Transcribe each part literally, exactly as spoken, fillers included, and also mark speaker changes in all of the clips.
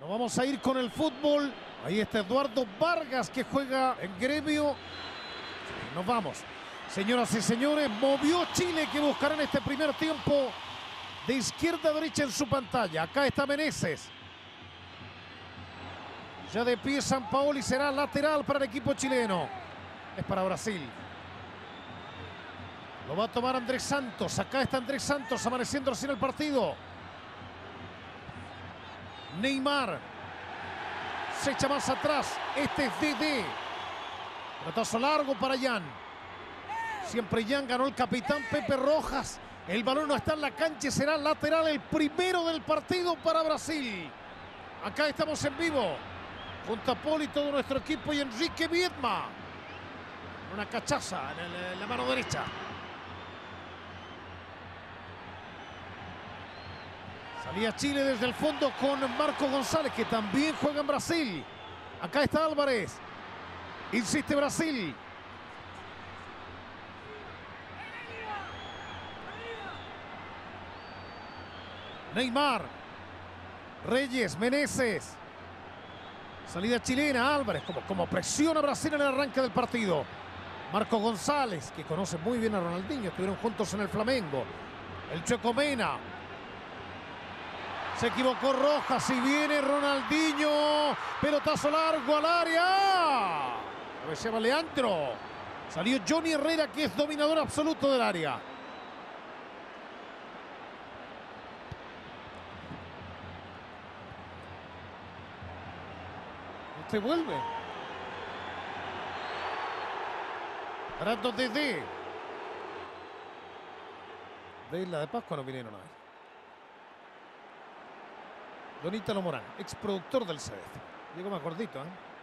Speaker 1: Nos vamos a ir con el fútbol. Ahí está Eduardo Vargas, que juega en Gremio. Nos vamos. Señoras y señores, movió Chile, que buscará en este primer tiempo de izquierda a derecha en su pantalla. Acá está Meneses. Ya de pie Sampaoli, será lateral para el equipo chileno. Es para Brasil. Lo va a tomar Andrés Santos. Acá está Andrés Santos amaneciendo así en el partido. Neymar. Se echa más atrás. Este es D D. Pelotazo largo para Jan. Siempre Jan, ganó el capitán Pepe Rojas. El balón no está en la cancha y será lateral, el primero del partido para Brasil. Acá estamos en vivo. Junto a Poli, todo nuestro equipo, y Enrique Viedma. Una cachaza en, el, en la mano derecha. Salía Chile desde el fondo con Marco González, que también juega en Brasil. Acá está Álvarez. Insiste Brasil. Neymar. Reyes, Meneses. Salida chilena, Álvarez, como, como presiona Brasil en el arranque del partido. Marco González, que conoce muy bien a Ronaldinho, estuvieron juntos en el Flamengo. El Chueco Mena. Se equivocó Rojas y viene Ronaldinho. Pelotazo largo al área. Cabeceaba Leandro. Salió Johnny Herrera, que es dominador absoluto del área. Usted vuelve. Parando de D. De Isla de Pascua no vinieron ahí. Don Ítalo Morán, ex productor del C D F. Llegó más gordito, ¿eh?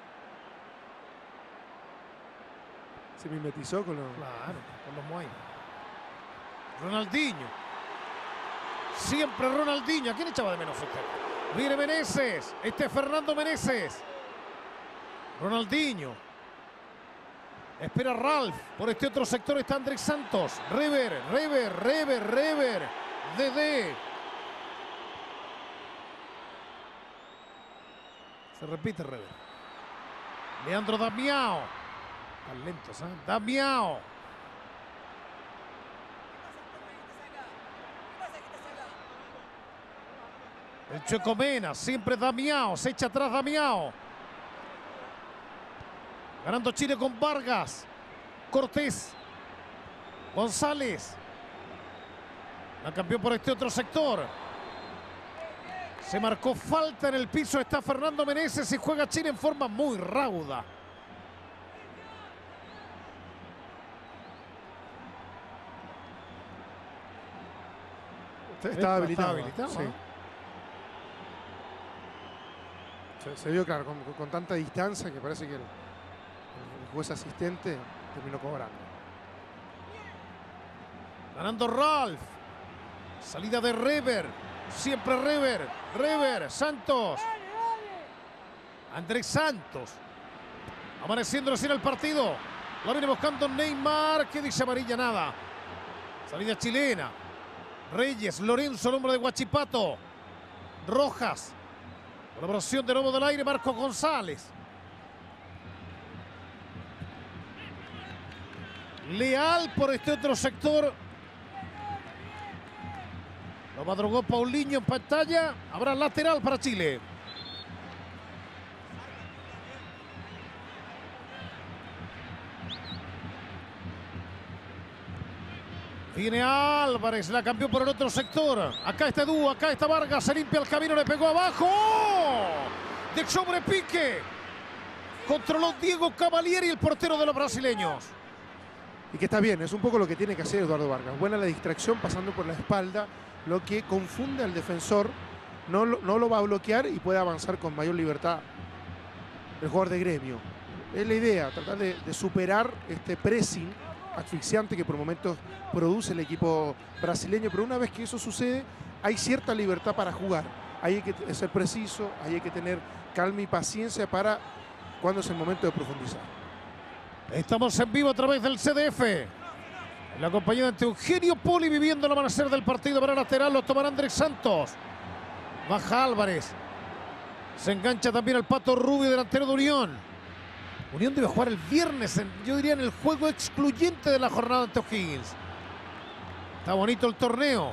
Speaker 2: Se mimetizó con los...
Speaker 1: Claro, con los Moai. Ronaldinho. Siempre Ronaldinho. ¿A quién echaba de menos usted? Viene Meneses. Este es Fernando Meneses. Ronaldinho. Espera Ralf. Por este otro sector está Andrés Santos. Rever, Rever, Rever, Rever. D D. Se repite Rever. Leandro Damiao. Están lentos, ¿eh? Damiao. El Chueco Mena. Siempre Damiao. Se echa atrás Damiao. Ganando Chile con Vargas. Cortés. González. La cambió por este otro sector. Se marcó falta en el piso. Está Fernando Meneses y juega Chile en forma muy rauda.
Speaker 2: Estaba habilitado.
Speaker 1: Está habilitado,
Speaker 2: Sí.
Speaker 1: ¿no?
Speaker 2: Se, se vio claro, con, con tanta distancia que parece que el, el juez asistente terminó cobrando.
Speaker 1: Ganando Ralf. Salida de Rever. Siempre Rever. Rever. Santos. Andrés Santos. Amaneciendo recién el partido. La viene buscando Neymar, que dice amarilla nada. Salida chilena. Reyes. Lorenzo, el hombre de Huachipato. Rojas. Colaboración de nuevo del aire. Marco González. Leal por este otro sector. Lo madrugó Paulinho en pantalla. Habrá lateral para Chile. Viene Álvarez, la cambió por el otro sector. Acá está Edu, acá está Vargas, se limpia el camino, le pegó abajo. De sobrepique. Controló Diego Cavalieri, el portero de los brasileños.
Speaker 2: Y que está bien, es un poco lo que tiene que hacer Eduardo Vargas. Buena la distracción pasando por la espalda, lo que confunde al defensor. No lo, no lo va a bloquear y puede avanzar con mayor libertad el jugador de Gremio. Es la idea, tratar de, de superar este pressing asfixiante que por momentos produce el equipo brasileño, pero una vez que eso sucede, hay cierta libertad para jugar. Ahí hay que ser preciso, ahí hay que tener calma y paciencia para cuando es el momento de profundizar.
Speaker 1: Estamos en vivo a través del C D F. La compañía de Eugenio Poli viviendo el amanecer del partido. Para lateral lo tomará Andrés Santos. Baja Álvarez. Se engancha también el Pato Rubio, delantero de Unión. Unión debe jugar el viernes, en, yo diría en el juego excluyente de la jornada ante O'Higgins. Está bonito el torneo.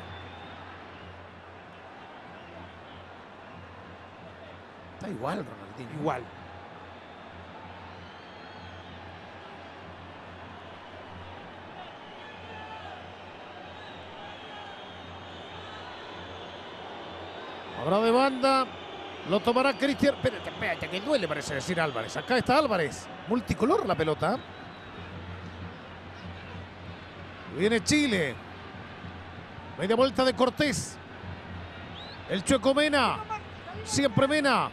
Speaker 1: Está igual, Ronaldinho.
Speaker 2: Igual.
Speaker 1: Habrá de banda. Lo tomará Cristian. Espérate, espérate, que duele, parece decir Álvarez. Acá está Álvarez. Multicolor la pelota. Viene Chile. Media vuelta de Cortés. El Chueco Mena. Siempre Mena.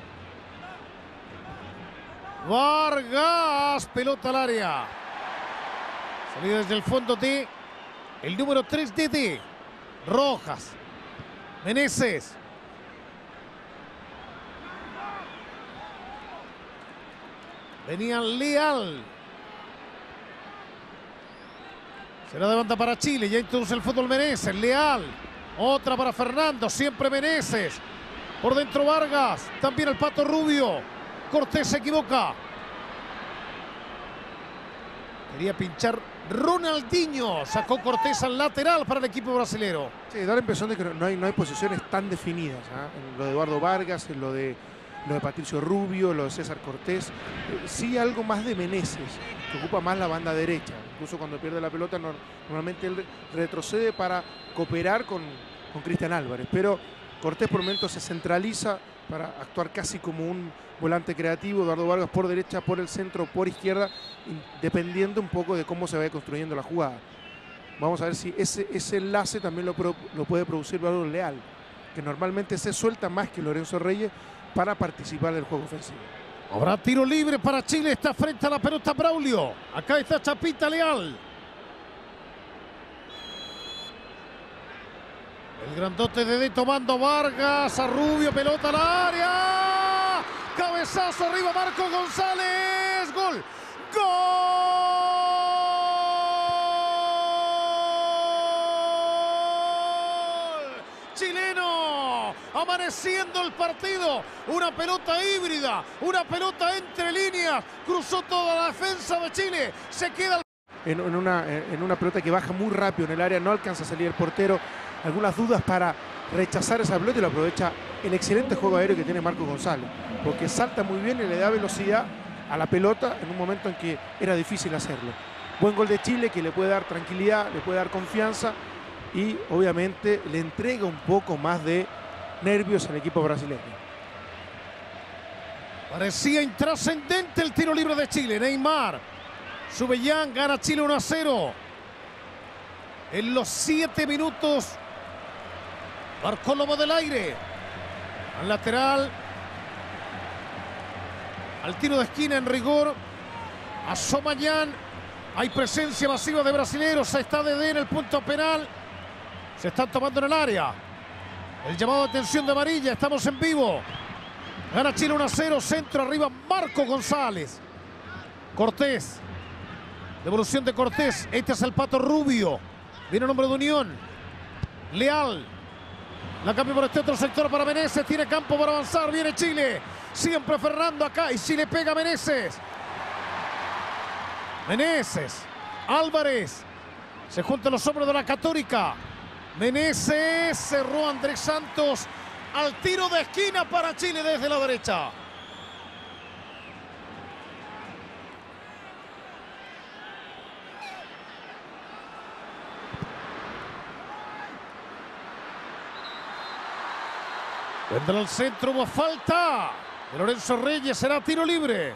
Speaker 1: Vargas. Pelota al área. Salida desde el fondo de el número tres D D. Rojas. Meneses. Venía Leal. Será de banda para Chile. Ya introduce el fútbol Meneses. Leal. Otra para Fernando. Siempre Meneses. Por dentro Vargas. También el Pato Rubio. Cortés se equivoca. Quería pinchar Ronaldinho. Sacó Cortés al lateral para el equipo brasilero.
Speaker 2: Sí, da la impresión de que no hay, no hay posiciones tan definidas, ¿eh? En lo de Eduardo Vargas, en lo de, lo de Patricio Rubio, lo de César Cortés. Eh, sí algo más de Meneses, que ocupa más la banda derecha. Incluso cuando pierde la pelota, no, normalmente él retrocede para cooperar con, con Cristian Álvarez. Pero Cortés por momentos se centraliza para actuar casi como un volante creativo. Eduardo Vargas por derecha, por el centro, por izquierda, dependiendo un poco de cómo se vaya construyendo la jugada. Vamos a ver si ese, ese enlace también lo, pro, lo puede producir Valor Leal, que normalmente se suelta más que Lorenzo Reyes para participar del juego ofensivo.
Speaker 1: Habrá tiro libre para Chile. Está frente a la pelota Braulio. Acá está Chapita Leal. El grandote de D tomando Vargas. A Rubio. Pelota al área. Cabezazo arriba Marco González. Gol. ¡Gol! Chileno. Amaneciendo el partido. Una pelota híbrida. Una pelota entre líneas. Cruzó toda la defensa de Chile. Se queda.
Speaker 2: En, en, una, en una pelota que baja muy rápido en el área. No alcanza a salir el portero. Algunas dudas para rechazar esa pelota y lo aprovecha el excelente juego aéreo que tiene Marco González. Porque salta muy bien y le da velocidad a la pelota en un momento en que era difícil hacerlo. Buen gol de Chile que le puede dar tranquilidad, le puede dar confianza y obviamente le entrega un poco más de nervios al equipo brasileño.
Speaker 1: Parecía intrascendente el tiro libre de Chile. Neymar. Sube Jan, gana Chile uno a cero. En los siete minutos. Marcó Lobo del aire. Al lateral. Al tiro de esquina en rigor. Asoma Jan. Hay presencia masiva de brasileños. Está D D en el punto penal. Se están tomando en el área. El llamado de atención de amarilla. Estamos en vivo. Gana Chile uno a cero. Centro arriba Marco González. Cortés. Devolución de Cortés. Este es el Pato Rubio. Viene el nombre de Unión. Leal. La cambia por este otro sector para Meneses. Tiene campo para avanzar. Viene Chile. Siempre Fernando acá. Y Chile pega a Meneses. Meneses. Álvarez. Se juntan los hombros de la Católica. Meneses. Cerró Andrés Santos. Al tiro de esquina para Chile desde la derecha. Vendrá al centro, hubo falta de Lorenzo Reyes, será tiro libre.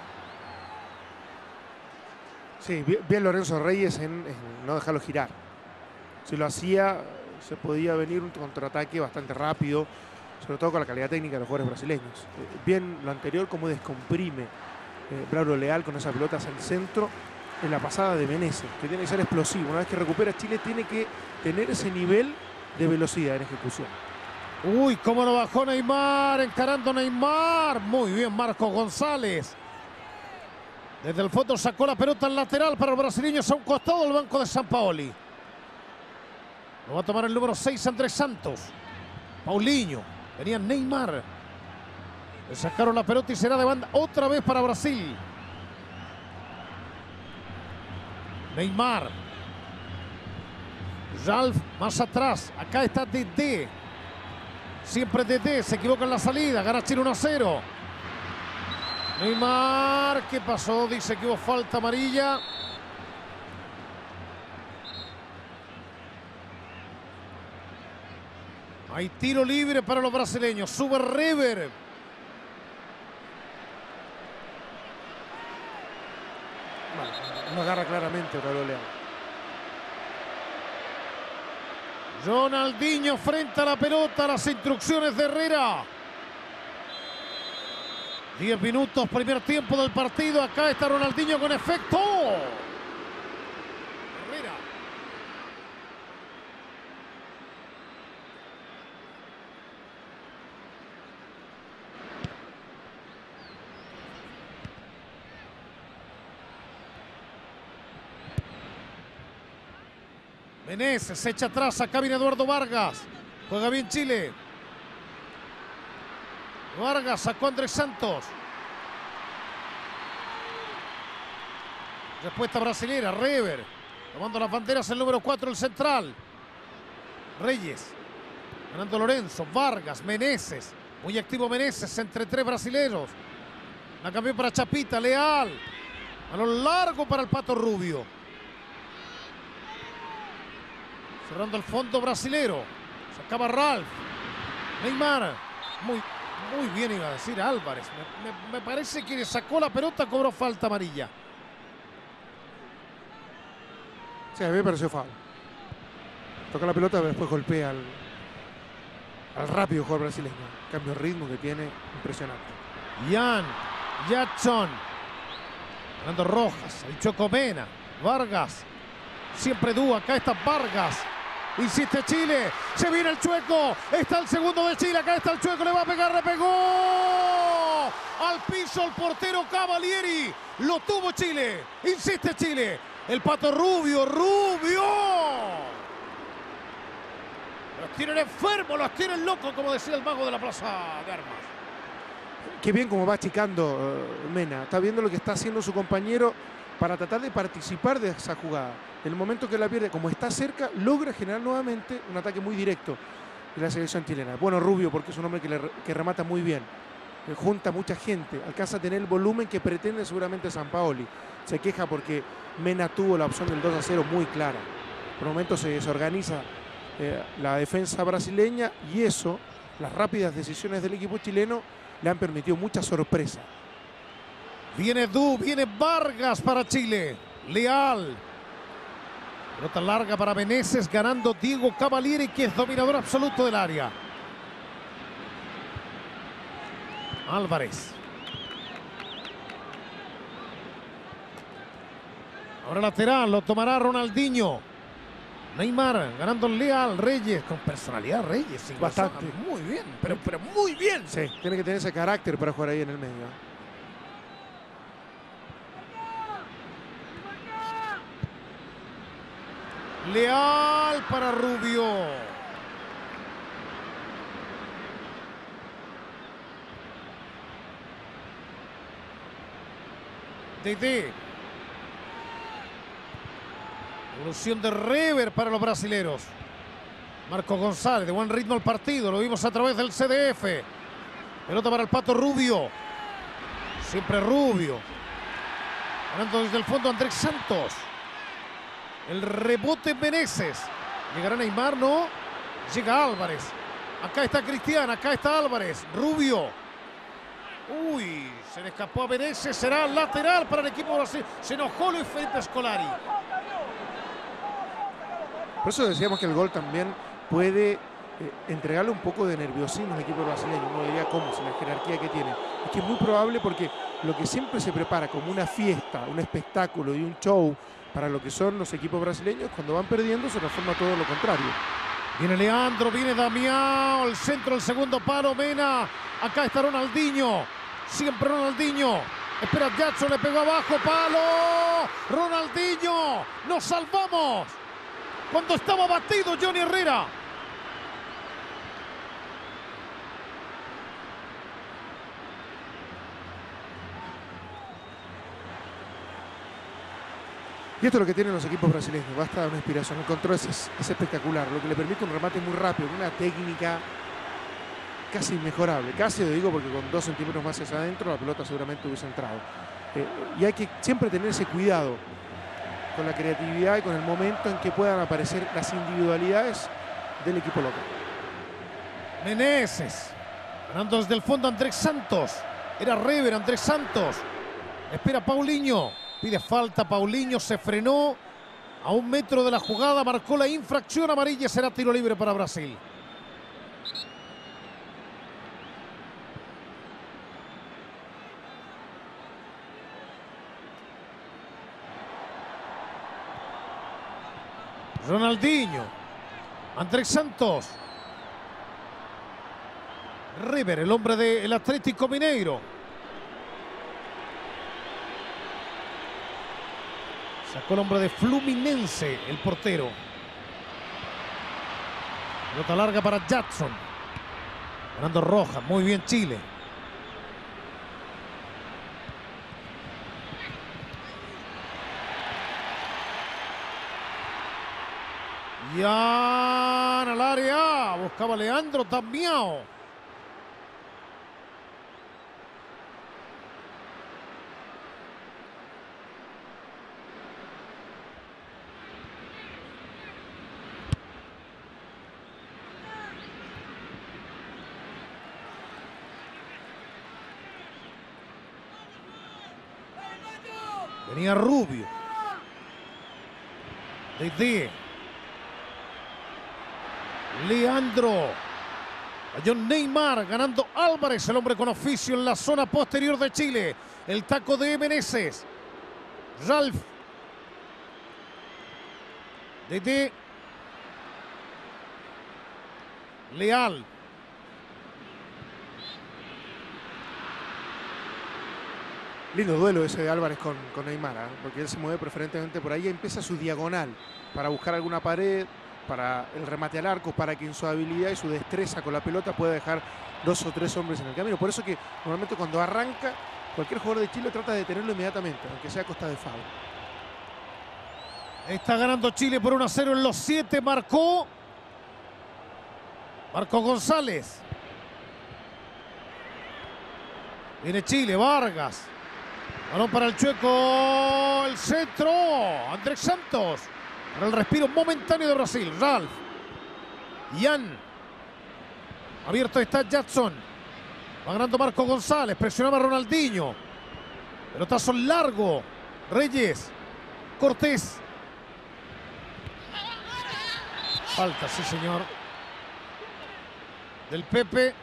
Speaker 2: Sí, bien, bien Lorenzo Reyes en, en no dejarlo girar. Si lo hacía, se podía venir un contraataque bastante rápido, sobre todo con la calidad técnica de los jugadores brasileños. Eh, bien lo anterior, como descomprime eh, Braulio Leal con esas pelotas al centro en la pasada de Meneses, que tiene que ser explosivo. Una vez que recupera Chile, tiene que tener ese nivel de velocidad en ejecución.
Speaker 1: Uy, cómo lo bajó Neymar, encarando Neymar. Muy bien Marco González. Desde el fondo sacó la pelota al lateral para los brasileños a un costado del banco de Sampaoli. Lo va a tomar el número seis Andrés Santos. Paulinho. Venía Neymar. Le sacaron la pelota y será de banda otra vez para Brasil. Neymar. Ralf más atrás. Acá está Dedé. Siempre Dedé. Se equivoca en la salida. Gana Chile uno a cero. Neymar. ¿Qué pasó? Dice que hubo falta amarilla. Hay tiro libre para los brasileños. Sube River.
Speaker 2: No agarra claramente Raúl Leal.
Speaker 1: Ronaldinho frente a la pelota. Las instrucciones de Herrera. diez minutos, primer tiempo del partido. Acá está Ronaldinho con efecto. Herrera. Meneses se echa atrás. Acá viene Eduardo Vargas. Juega bien Chile. Vargas sacó a Andrés Santos. Respuesta brasilera. River. Tomando las banderas el número cuatro, el central. Reyes. Ganando Lorenzo. Vargas. Meneses. Muy activo Meneses entre tres brasileños. La cambió para Chapita. Leal. A lo largo para el Pato Rubio. Cerrando el fondo brasilero. Sacaba Ralf. Neymar. Muy, muy bien iba a decir Álvarez. Me, me, me parece que le sacó la pelota, cobró falta amarilla.
Speaker 2: Sí, a mí me pareció foul. Toca la pelota, pero después golpea al, al rápido jugador brasileño. Cambio de ritmo que tiene, impresionante.
Speaker 1: Jan, Jackson. Ganando Rojas. El Chocomena. Vargas. Siempre dúo. Acá está Vargas. Insiste Chile. Se viene el Chueco. Está el segundo de Chile. Acá está el Chueco. Le va a pegar. Le pegó. Al piso el portero Cavalieri. Lo tuvo Chile. Insiste Chile. El Pato Rubio. Rubio. Los tienen enfermos. Los tienen locos, como decía el mago de la Plaza de Armas.
Speaker 2: Qué bien como va achicando uh, Mena. Está viendo lo que está haciendo su compañero para tratar de participar de esa jugada. En el momento que la pierde, como está cerca, logra generar nuevamente un ataque muy directo de la selección chilena. Bueno, Rubio, porque es un hombre que, le, que remata muy bien. Eh, junta mucha gente, alcanza a tener el volumen que pretende seguramente Sampaoli. Se queja porque Mena tuvo la opción del dos a cero muy clara. Por momentos se desorganiza eh, la defensa brasileña y eso, las rápidas decisiones del equipo chileno, le han permitido mucha sorpresa.
Speaker 1: Viene Du, viene Vargas para Chile. Leal. Pelota larga para Meneses, ganando Diego Cavalieri, que es dominador absoluto del área. Álvarez. Ahora lateral, lo tomará Ronaldinho. Neymar, ganando Leal. Reyes, con personalidad Reyes. Sí,
Speaker 2: bastante.
Speaker 1: Muy bien, pero, pero muy bien.
Speaker 2: Sí, tiene que tener ese carácter para jugar ahí en el medio.
Speaker 1: Leal para Rubio. Dedé. Evolución de River para los brasileros. Marco González, de buen ritmo al partido. Lo vimos a través del C D F. Pelota para el Pato Rubio. Siempre Rubio. Ganando desde el fondo Andrés Santos. El rebote Meneses. Llegará Neymar, no. Llega Álvarez. Acá está Cristian, acá está Álvarez. Rubio. Uy, se le escapó a Meneses. Será lateral para el equipo brasileño. Se enojó Luis Felipe Scolari.
Speaker 2: Por eso decíamos que el gol también puede eh, entregarle un poco de nerviosismo al equipo brasileño. Uno diría, ¿cómo? Si la jerarquía que tiene. Es que es muy probable porque lo que siempre se prepara como una fiesta, un espectáculo y un show para lo que son los equipos brasileños, cuando van perdiendo se transforma todo lo contrario.
Speaker 1: Viene Leandro, viene Damián, el centro, el segundo palo, Mena. Acá está Ronaldinho, siempre Ronaldinho. Espera, Jackson, le pegó abajo, palo. Ronaldinho, nos salvamos. Cuando estaba batido Johnny Herrera.
Speaker 2: Y esto es lo que tienen los equipos brasileños, basta de una inspiración. El control es, es espectacular, lo que le permite un remate muy rápido, una técnica casi inmejorable. Casi lo digo porque con dos centímetros más hacia adentro la pelota seguramente hubiese entrado. Eh, y hay que siempre tener ese cuidado con la creatividad y con el momento en que puedan aparecer las individualidades del equipo local.
Speaker 1: Meneses, ganando desde el fondo Andrés Santos. Era Rever, Andrés Santos. Espera Paulinho. Pide falta Paulinho, se frenó a un metro de la jugada, marcó la infracción amarilla, será tiro libre para Brasil. Ronaldinho, Andrés Santos. River, el hombre del Atlético Mineiro. Sacó el hombre de Fluminense, el portero. Pelota larga para Jackson. Ganando Rojas, muy bien Chile. Yan al área, buscaba Leandro Damião. Venía Rubio. Desde Leandro. Cayó Neymar, ganando Álvarez, el hombre con oficio en la zona posterior de Chile. El taco de Meneses. Ralf. Desde Leal.
Speaker 2: Lindo duelo ese de Álvarez con, con Neymar, ¿eh? Porque él se mueve preferentemente por ahí y empieza su diagonal para buscar alguna pared, para el remate al arco, para que en su habilidad y su destreza con la pelota pueda dejar dos o tres hombres en el camino. Por eso que normalmente cuando arranca, cualquier jugador de Chile trata de detenerlo inmediatamente, aunque sea a costa de foul.
Speaker 1: Está ganando Chile por uno a cero en los siete, marcó Marco González. Viene Chile, Vargas. Balón para el Chueco, el centro, Andrés Santos. Para el respiro momentáneo de Brasil, Ralf. Yan. Abierto está Jackson. Va ganando Marco González, presionaba a Ronaldinho. Pelotazo largo, Reyes. Cortés. Falta, sí señor. Del Pepe.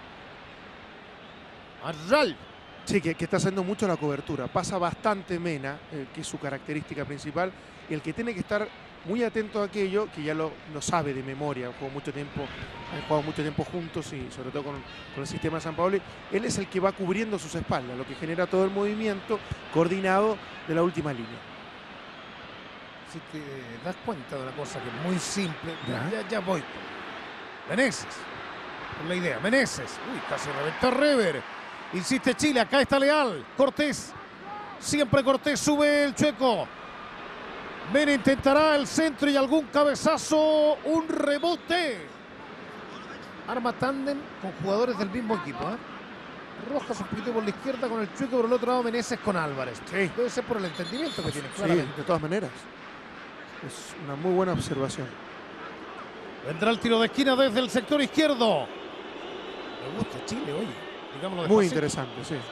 Speaker 1: A Ralf.
Speaker 2: Sí, que, que está haciendo mucho la cobertura. Pasa bastante Mena, eh, que es su característica principal. Y el que tiene que estar muy atento a aquello, que ya lo, lo sabe de memoria, han jugado mucho tiempo, han jugado mucho tiempo juntos y sobre todo con, con el sistema de San Paoli. Él es el que va cubriendo sus espaldas, lo que genera todo el movimiento coordinado de la última línea.
Speaker 1: Si te das cuenta de una cosa que es muy simple, ya, ya, ya voy. Meneses, con la idea, Meneses. Uy, casi reventó Rever. Insiste Chile, acá está Leal. Cortés. Siempre Cortés, sube el Chueco. Mena intentará el centro y algún cabezazo. Un rebote. Arma tándem con jugadores del mismo equipo. ¿eh? Rojas un poquito por la izquierda con el Chueco, por el otro lado Meneses con Álvarez. Sí. Debe ser por el entendimiento que tiene.
Speaker 2: Sí, de todas maneras. Es una muy buena observación.
Speaker 1: Vendrá el tiro de esquina desde el sector izquierdo. Me gusta Chile, oye.
Speaker 2: Muy interesante, sí.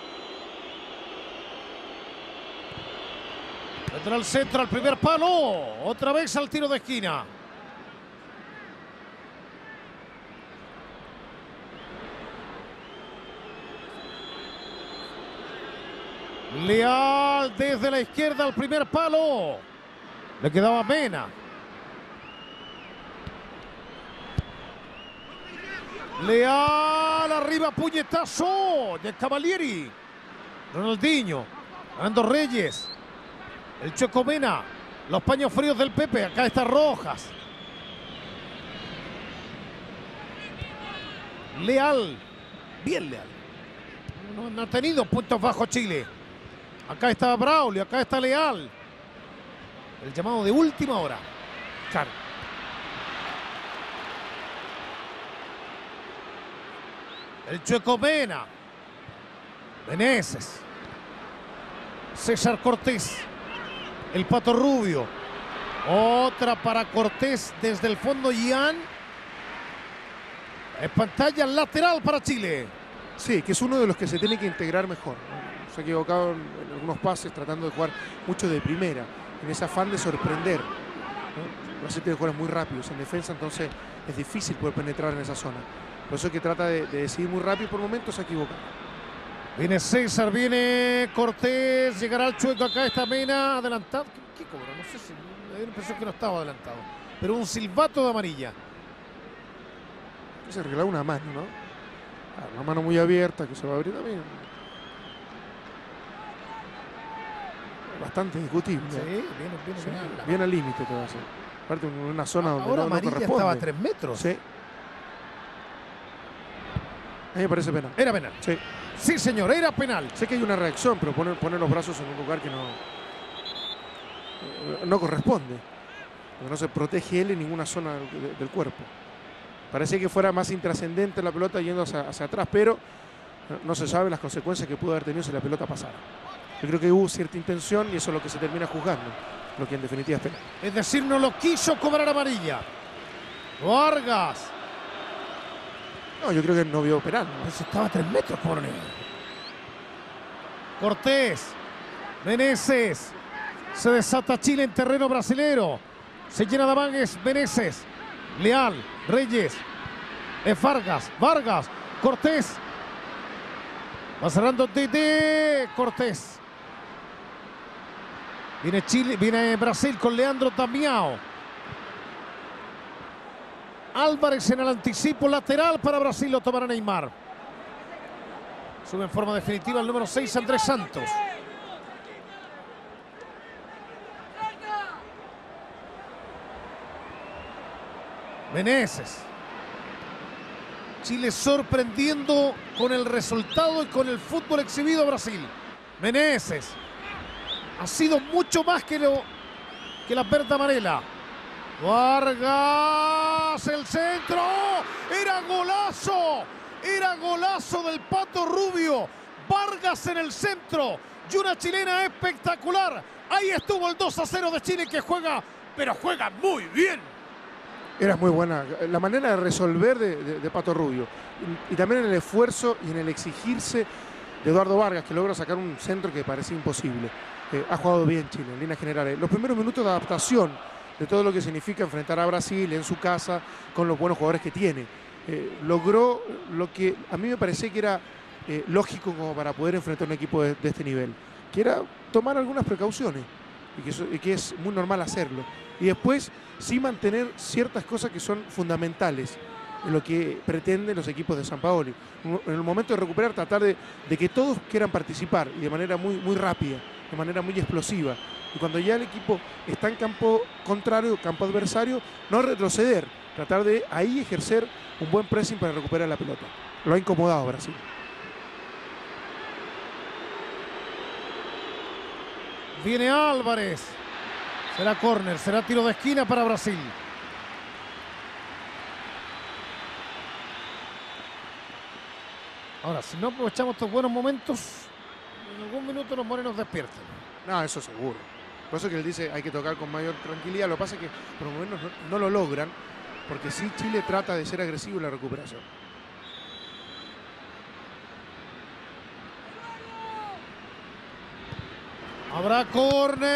Speaker 1: Vendrá el centro al primer palo. Otra vez al tiro de esquina. Leal desde la izquierda al primer palo. Le quedaba Mena. Leal arriba, puñetazo de Cavalieri. Ronaldinho, ganando Reyes. El Chueco Mena. Los paños fríos del Pepe. Acá está Rojas. Leal. Bien Leal. No, no ha tenido puntos bajos Chile. Acá está Braulio, acá está Leal. El llamado de última hora.
Speaker 2: Claro.
Speaker 1: El Chueco Mena. Meneses. César Cortés. El Pato Rubio. Otra para Cortés desde el fondo. Ian. En pantalla lateral para Chile.
Speaker 2: Sí, que es uno de los que se tiene que integrar mejor. Se ha equivocado en algunos pases tratando de jugar mucho de primera, en ese afán de sorprender, ¿no? Brasil tiene jugadores muy rápidos en defensa, entonces es difícil poder penetrar en esa zona. Por eso es que trata de, de decidir muy rápido y por momentos se equivoca.
Speaker 1: Viene César, viene Cortés, llegará el Chueco, acá está Mena, adelantado. ¿Qué, qué cobra? No sé si, me dio la impresión que no estaba adelantado. Pero un silbato de amarilla.
Speaker 2: Se arregla una mano, ¿no? Ah, una mano muy abierta que se va a abrir también. Bastante discutible.
Speaker 1: Sí, viene, viene,
Speaker 2: Sí,
Speaker 1: viene.
Speaker 2: bien al límite te va a hacer. Aparte en una zona donde
Speaker 1: Ahora
Speaker 2: no, no
Speaker 1: amarilla
Speaker 2: corresponde.
Speaker 1: estaba a tres metros.
Speaker 2: Sí. A mí me parece penal.
Speaker 1: Era penal.
Speaker 2: Sí.
Speaker 1: Sí, señor, era penal.
Speaker 2: Sé que hay una reacción, pero poner, poner los brazos en un lugar que no, no corresponde. Porque no se protege él en ninguna zona del, del cuerpo. Parece que fuera más intrascendente la pelota yendo hacia, hacia atrás, pero no se sabe las consecuencias que pudo haber tenido si la pelota pasara. Yo creo que hubo cierta intención y eso es lo que se termina juzgando, lo que en definitiva es penal.
Speaker 1: Es decir, no lo quiso cobrar amarilla. Vargas.
Speaker 2: No, yo creo que no vio penal, ¿no?
Speaker 1: Pues estaba a tres metros, coronel. Cortés. Meneses. Se desata Chile en terreno brasilero. Se llena de amangues. Meneses. Leal. Reyes. Es Vargas. Vargas. Cortés. Va cerrando Tite. Cortés. Viene Chile, viene Brasil con Leandro Damião. Álvarez en el anticipo lateral para Brasil, lo tomará Neymar. Sube en forma definitiva el número seis, Andrés Santos. Meneses. Chile sorprendiendo con el resultado y con el fútbol exhibido a Brasil. Meneses. Ha sido mucho más que, lo, que la Berta Amarela. Vargas, el centro. Era golazo. Era golazo del Pato Rubio. Vargas en el centro. Y una chilena espectacular. Ahí estuvo el dos a cero de Chile que juega, pero juega muy bien.
Speaker 2: Era muy buena la manera de resolver de, de, de Pato Rubio. Y, y también en el esfuerzo y en el exigirse de Eduardo Vargas, que logra sacar un centro que parecía imposible. Eh, ha jugado bien Chile en líneas generales. Los primeros minutos de adaptación de todo lo que significa enfrentar a Brasil en su casa con los buenos jugadores que tiene. Eh, logró lo que a mí me parecía que era eh, lógico como para poder enfrentar un equipo de, de este nivel, que era tomar algunas precauciones y que, eso, y que es muy normal hacerlo. Y después sí mantener ciertas cosas que son fundamentales en lo que pretenden los equipos de Sampaoli. En el momento de recuperar, tratar de, de que todos quieran participar y de manera muy, muy rápida, de manera muy explosiva. Y cuando ya el equipo está en campo contrario, campo adversario, no retroceder, tratar de ahí ejercer un buen pressing para recuperar la pelota. Lo ha incomodado a Brasil.
Speaker 1: Viene Álvarez. Será córner, será tiro de esquina para Brasil. Ahora, si no aprovechamos estos buenos momentos, en algún minuto los morenos despiertan.
Speaker 2: No, eso seguro. Por eso que él dice hay que tocar con mayor tranquilidad. Lo que pasa es que por lo menos no, no lo logran, porque sí Chile trata de ser agresivo en la recuperación.
Speaker 1: Habrá córner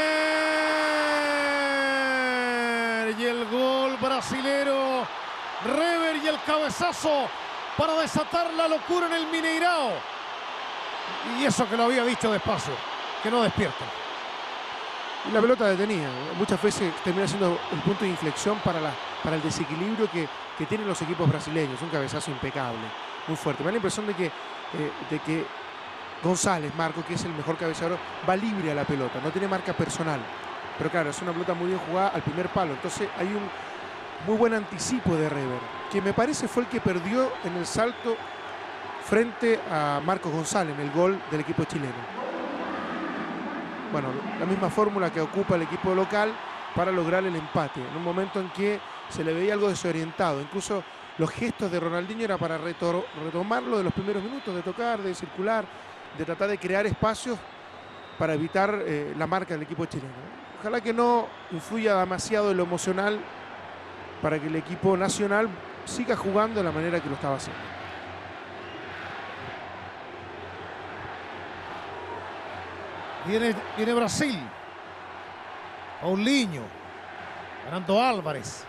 Speaker 1: y el gol brasilero. Rever y el cabezazo para desatar la locura en el Mineirao. Y eso que lo había dicho despacio, que no despierta.
Speaker 2: Y la pelota detenida. Muchas veces termina siendo el punto de inflexión para, la, para el desequilibrio que, que tienen los equipos brasileños. Un cabezazo impecable, muy fuerte. Me da la impresión de que, eh, de que González, Marco, que es el mejor cabeceador, va libre a la pelota, no tiene marca personal. Pero claro, es una pelota muy bien jugada al primer palo. Entonces hay un muy buen anticipo de Rever, que me parece fue el que perdió en el salto frente a Marcos González en el gol del equipo chileno. bueno, la misma fórmula que ocupa el equipo local para lograr el empate, en un momento en que se le veía algo desorientado. Incluso los gestos de Ronaldinho era para retomarlo de los primeros minutos, de tocar, de circular, de tratar de crear espacios para evitar eh, la marca del equipo chileno. Ojalá que no influya demasiado en lo emocional para que el equipo nacional siga jugando de la manera que lo estaba haciendo.
Speaker 1: Viene, viene Brasil. Paulinho. Ganando Álvarez.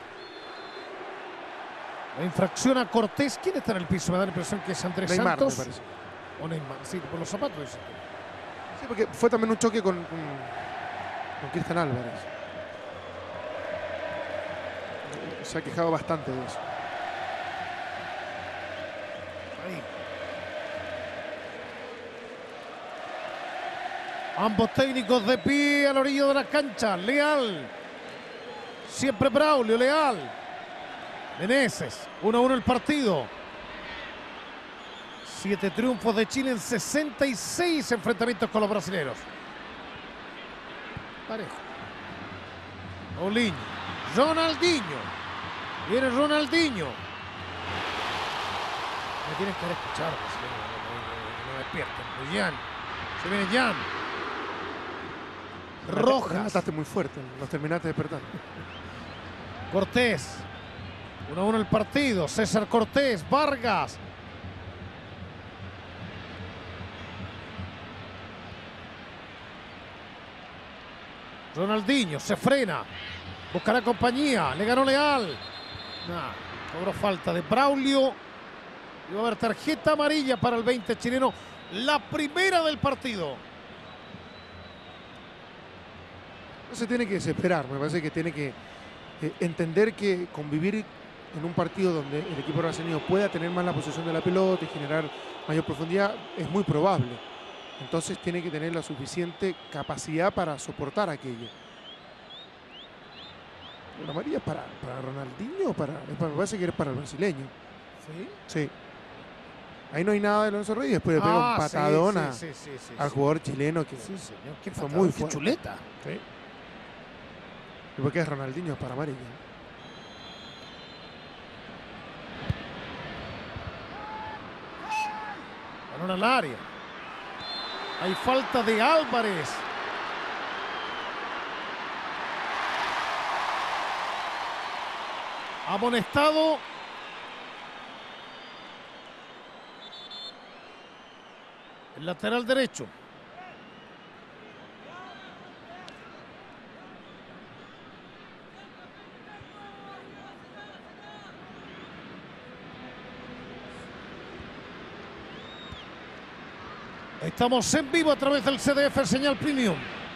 Speaker 1: La infracción a Cortés. ¿Quién está en el piso? Me da la impresión que es Andrés
Speaker 2: Neymar,
Speaker 1: Santos.
Speaker 2: me parece.
Speaker 1: O Neymar, sí, por los zapatos. Eso.
Speaker 2: Sí, porque fue también un choque con, con, con Cristian Álvarez. Se ha quejado bastante de eso.
Speaker 1: Ahí. Ambos técnicos de pie a la orilla de la cancha. Leal. Siempre Braulio, Leal. Meneses. uno a uno el partido. Siete triunfos de Chile en sesenta y seis enfrentamientos con los brasileños. Parejo. Paulinho. Ronaldinho. Viene Ronaldinho. Me tienes que escuchar. No, no, no, no despierten. Jan. Se viene Jan. Rojas.
Speaker 2: Estás muy fuerte. Nos terminaste despertando.
Speaker 1: Cortés. uno a uno el partido. César Cortés. Vargas. Ronaldinho se frena. Buscará compañía. Le ganó Leal. Nah, cobró falta de Braulio. Y va a haber tarjeta amarilla para el veinte chileno. La primera del partido.
Speaker 2: No se tiene que desesperar. Me parece que tiene que eh, entender que convivir en un partido donde el equipo brasileño pueda tener más la posesión de la pelota y generar mayor profundidad es muy probable. Entonces tiene que tener la suficiente capacidad para soportar aquello. ¿La amarilla es para, para Ronaldinho o para, me parece que es para el brasileño?
Speaker 1: ¿Sí?
Speaker 2: Sí. Ahí no hay nada de Alonso Reyes. Después le pega
Speaker 1: Ah,
Speaker 2: un patadón
Speaker 1: sí,
Speaker 2: a,
Speaker 1: sí, sí, sí,
Speaker 2: al
Speaker 1: sí.
Speaker 2: jugador chileno que
Speaker 1: Sí, señor. Qué
Speaker 2: fue
Speaker 1: patadón,
Speaker 2: muy
Speaker 1: qué
Speaker 2: fuerte.
Speaker 1: chuleta.
Speaker 2: Sí. ¿Y por qué es Ronaldinho? Es para amarilla.
Speaker 1: Balón al área. Hay falta de Álvarez. Amonestado. El lateral derecho. Estamos en vivo a través del C D F Señal Premium.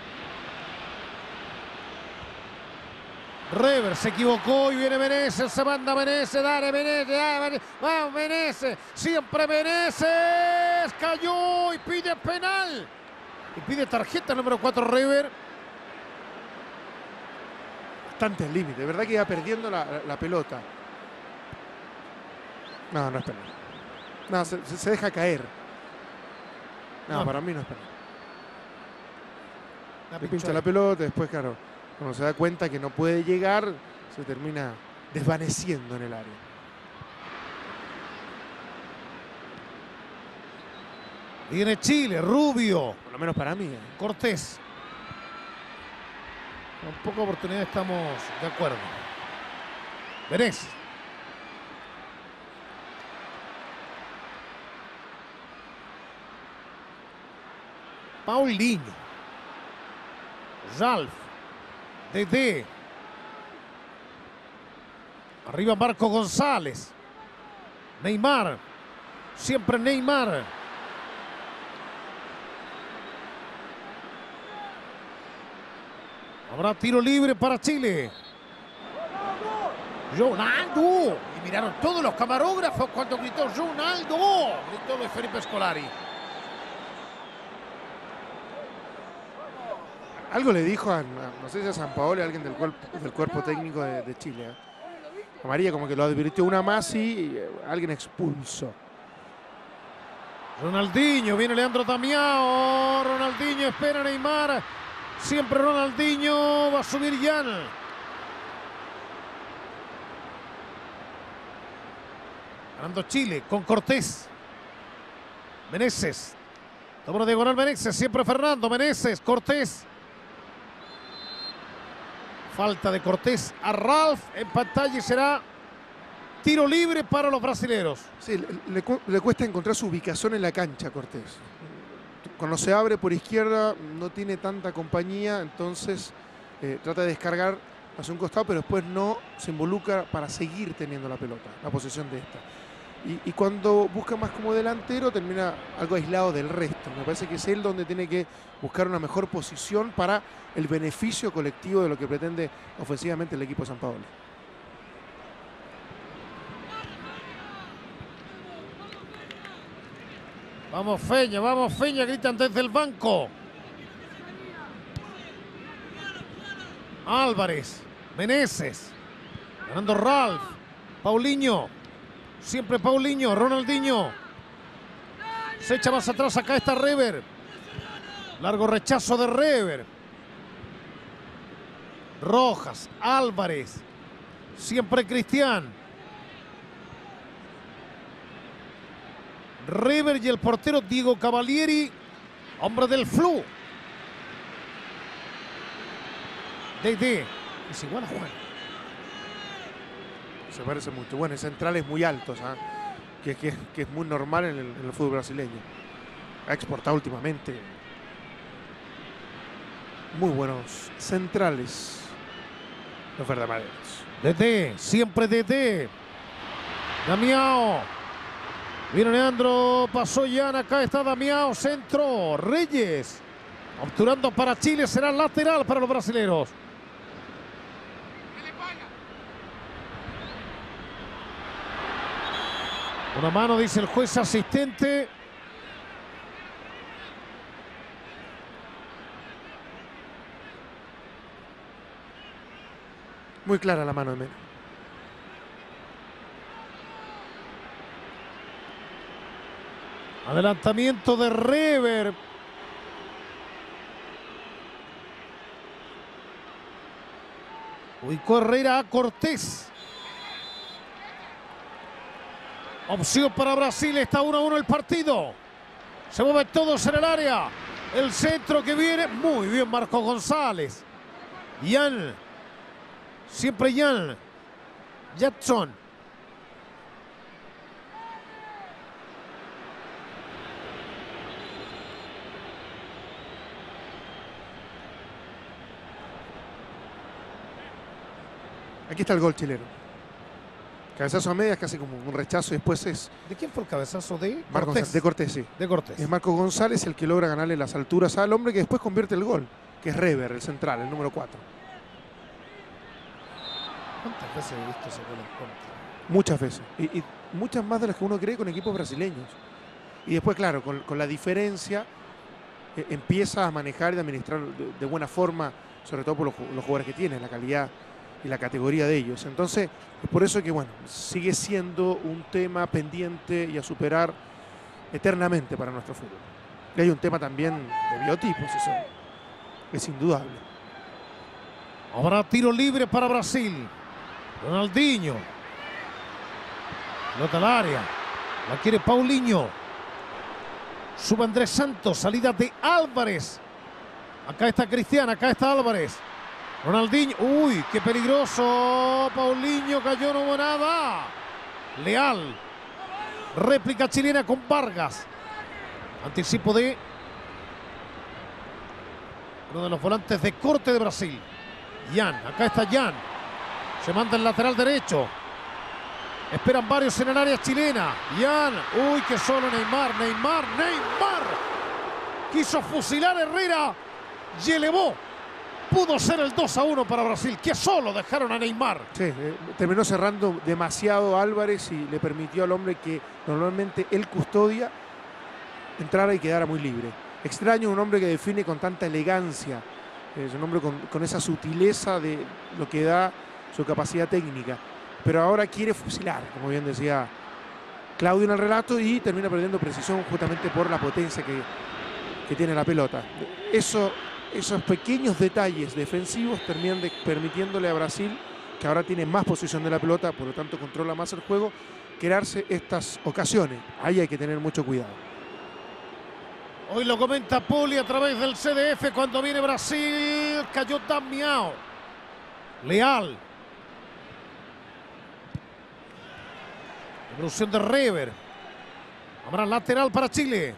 Speaker 1: Rever se equivocó y viene Meneses, se manda Meneses, dale Meneses, dale, vamos Meneses, siempre Meneses, cayó y pide penal. Y pide tarjeta número cuatro Rever.
Speaker 2: Bastante al límite, de verdad que iba perdiendo la, la, la pelota. No, no es penal. No, se, se deja caer. No, no, para mí no es penal. Le pincha la pelota, después, claro, cuando se da cuenta que no puede llegar, se termina desvaneciendo en el área.
Speaker 1: Viene Chile, Rubio.
Speaker 2: Por lo menos para mí. ¿eh?
Speaker 1: Cortés. Con poca oportunidad estamos de acuerdo. Meneses. Paulinho. Ralf. Dedé. Arriba Marco González. Neymar. Siempre Neymar. Habrá tiro libre para Chile. ¡Ronaldo! Y miraron todos los camarógrafos cuando gritó ¡Ronaldo! Gritó Luis Felipe Scolari.
Speaker 2: Algo le dijo a, no sé si a San Paolo, alguien del cuerpo, del cuerpo técnico de, de Chile. ¿eh? Amarilla como que lo advirtió una más y eh, alguien expulsó.
Speaker 1: Ronaldinho, viene Leandro Damião. Ronaldinho espera a Neymar. Siempre Ronaldinho. Va a subir Jan. Ganando Chile con Cortés. Meneses. Toma una diagonal Meneses. Siempre Fernando. Meneses. Cortés. Falta de Cortés a Ralf en pantalla y será tiro libre para los brasileros.
Speaker 2: Sí, le, le, le cuesta encontrar su ubicación en la cancha a Cortés. Cuando se abre por izquierda no tiene tanta compañía, entonces eh, trata de descargar hacia un costado, pero después no se involucra para seguir teniendo la pelota, la posesión de esta. Y, y cuando busca más como delantero termina algo aislado del resto. Me parece que es él donde tiene que buscar una mejor posición para el beneficio colectivo de lo que pretende ofensivamente el equipo de San Paolo.
Speaker 1: Vamos Feña, vamos Feña, gritan desde el banco. Álvarez, Meneses, ganando Ralf, Paulinho, siempre Paulinho, Ronaldinho. Se echa más atrás, acá está Rever. Largo rechazo de Rever. Rojas, Álvarez, siempre Cristian. Rever y el portero Diego Cavalieri, hombre del Flu. Desde es igual a Juan.
Speaker 2: Se parece mucho. Bueno, centrales muy altos, ¿eh? que, que, que es muy normal en el, en el fútbol brasileño. Ha exportado últimamente muy buenos centrales los verdaderos.
Speaker 1: Desde, siempre desde. Damiao. Viene Leandro, pasó Jan, acá está Damiao, centro, Reyes. Obturando para Chile, será lateral para los brasileros. Una mano, dice el juez asistente.
Speaker 2: Muy clara la mano de Mena.
Speaker 1: Adelantamiento de Rever. Ubicó Herrera a Cortés. Opción para Brasil. Está uno a uno el partido. Se mueven todos en el área. El centro que viene. Muy bien Marco González. Jan. Siempre Jan. Jackson.
Speaker 2: Aquí está el gol chileno. Cabezazo a medias, casi como un rechazo. Y después es...
Speaker 1: ¿De quién fue el cabezazo? De
Speaker 2: Marco
Speaker 1: Cortés.
Speaker 2: De Cortés, sí.
Speaker 1: De Cortés.
Speaker 2: Es Marco González el que logra ganarle las alturas al hombre que después convierte el gol, que es Rever, el central, el número cuatro.
Speaker 1: ¿Cuántas veces he visto ese gol en contra?
Speaker 2: Muchas veces. Y, y muchas más de las que uno cree con equipos brasileños. Y después, claro, con, con la diferencia, eh, empieza a manejar y administrar de, de buena forma, sobre todo por los, los jugadores que tiene, la calidad y la categoría de ellos. Entonces, es por eso que, bueno, sigue siendo un tema pendiente y a superar eternamente para nuestro fútbol. Y hay un tema también de biotipos, eso es indudable.
Speaker 1: Habrá tiro libre para Brasil. Ronaldinho. Pelota al área. La quiere Paulinho. Sube Andrés Santos. Salida de Álvarez. Acá está Cristian. Acá está Álvarez. Ronaldinho. Uy, qué peligroso. Paulinho cayó, no hubo nada. Leal. Réplica chilena con Vargas. Anticipo de uno de los volantes de corte de Brasil. Jan. Acá está Jan. Se manda el lateral derecho. Esperan varios en el área chilena. Jan. Uy, que solo Neymar. Neymar. Neymar. Quiso fusilar Herrera. Y elevó. Pudo ser el dos a uno para Brasil. Que solo dejaron a Neymar.
Speaker 2: Sí, eh, terminó cerrando demasiado Álvarez y le permitió al hombre que normalmente él custodia entrara y quedara muy libre. Extraño un hombre que define con tanta elegancia. Es un hombre con, con esa sutileza de lo que da su capacidad técnica. Pero ahora quiere fusilar, como bien decía Claudio en el relato, y termina perdiendo precisión justamente por la potencia que, que tiene la pelota. Eso esos pequeños detalles defensivos terminan de, permitiéndole a Brasil, que ahora tiene más posesión de la pelota, por lo tanto controla más el juego, crearse estas ocasiones. Ahí hay que tener mucho cuidado.
Speaker 1: Hoy lo comenta Poli a través del C D F. Cuando viene Brasil, cayó Damião. Leal. Evolución de Reber. Habrá lateral para Chile.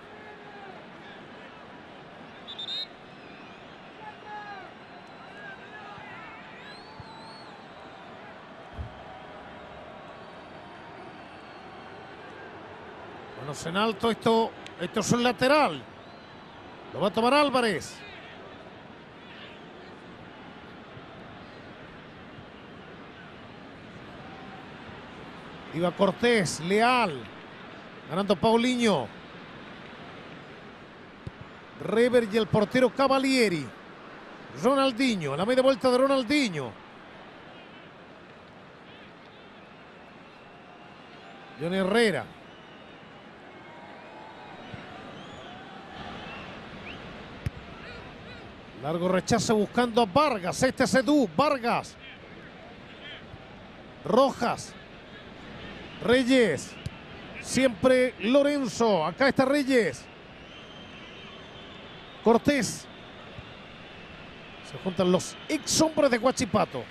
Speaker 1: Manos en alto, esto, esto es un lateral. Lo va a tomar Álvarez. Iba Cortés, Leal. Ganando Paulinho. Reber y el portero Cavalieri. Ronaldinho, la media vuelta de Ronaldinho. Johnny Herrera. Largo rechazo buscando a Vargas. Este es Edu. Vargas. Rojas. Reyes. Siempre Lorenzo. Acá está Reyes. Cortés. Se juntan los ex hombres de Huachipato.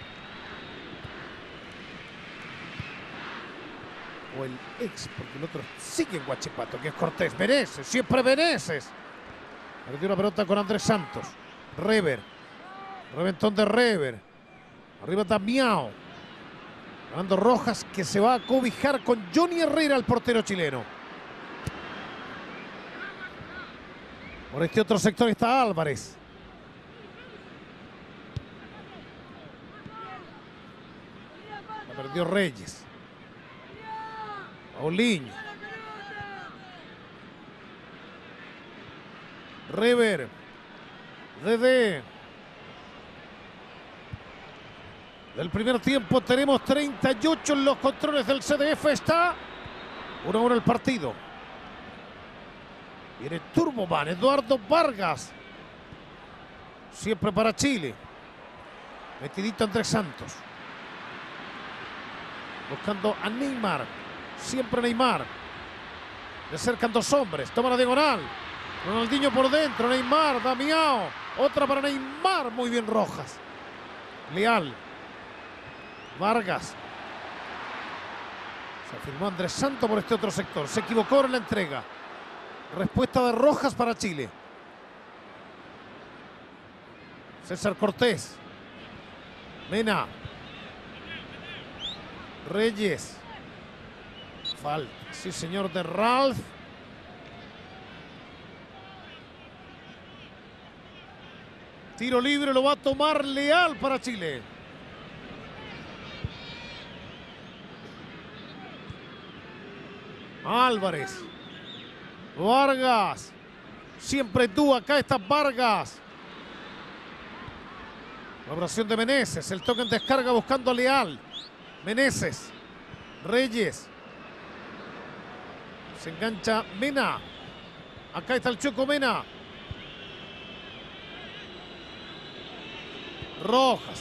Speaker 1: O el ex, porque el otro sigue en Huachipato, que es Cortés. Meneses. Siempre Meneses. Perdió una pelota con Andrés Santos. Reber. Reventón de Reber. Arriba Damião. Ganando Rojas, que se va a cobijar con Johnny Herrera, el portero chileno. Por este otro sector está Álvarez. La perdió Reyes. Paulinho. Reber. Dedé. Del primer tiempo tenemos treinta y ocho en los controles del C D F. Está uno a uno el partido. Viene Turboman, Eduardo Vargas. Siempre para Chile. Metidito Andrés Santos. Buscando a Neymar. Siempre Neymar. Le cercan dos hombres. Toma la diagonal. Ronaldinho por dentro. Neymar. Damião. Otra para Neymar. Muy bien Rojas. Leal. Vargas. Se afirmó Andrés Santos por este otro sector. Se equivocó en la entrega. Respuesta de Rojas para Chile. César Cortés. Mena. Reyes. Falta. Sí, señor, de Ralf. Tiro libre lo va a tomar Leal para Chile. Álvarez. Vargas. Siempre tú. Acá está Vargas. Colaboración de Meneses. El toque en descarga buscando a Leal. Meneses. Reyes. Se engancha Mena. Acá está el Choco Mena. Rojas.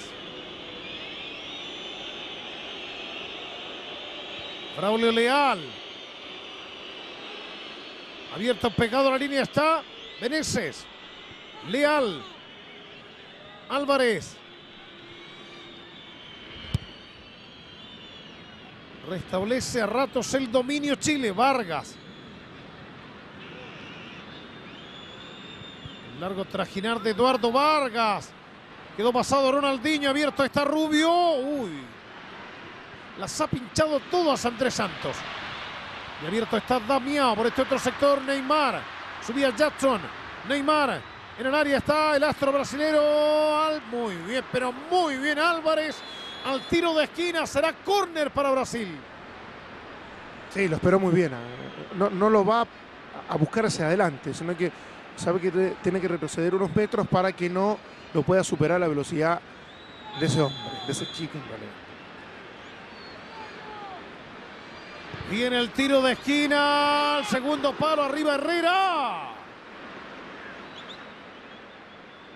Speaker 1: Braulio Leal. Abierto, pegado a la línea está Meneses. Leal. Álvarez. Restablece a ratos el dominio Chile. Vargas. El largo trajinar de Eduardo Vargas. Quedó pasado Ronaldinho. Abierto está Rubio. Uy. Las ha pinchado todas Andrés Santos. Y abierto está Damião. Por este otro sector Neymar. Subía Jackson. Neymar. En el área está el astro brasilero. Muy bien, pero muy bien Álvarez. Al tiro de esquina. Será córner para Brasil.
Speaker 2: Sí, lo esperó muy bien. No, no lo va a buscar hacia adelante, sino que sabe que tiene que retroceder unos metros para que no lo pueda superar la velocidad de ese hombre, de ese chico en realidad.
Speaker 1: Viene el tiro de esquina. El segundo palo arriba Herrera.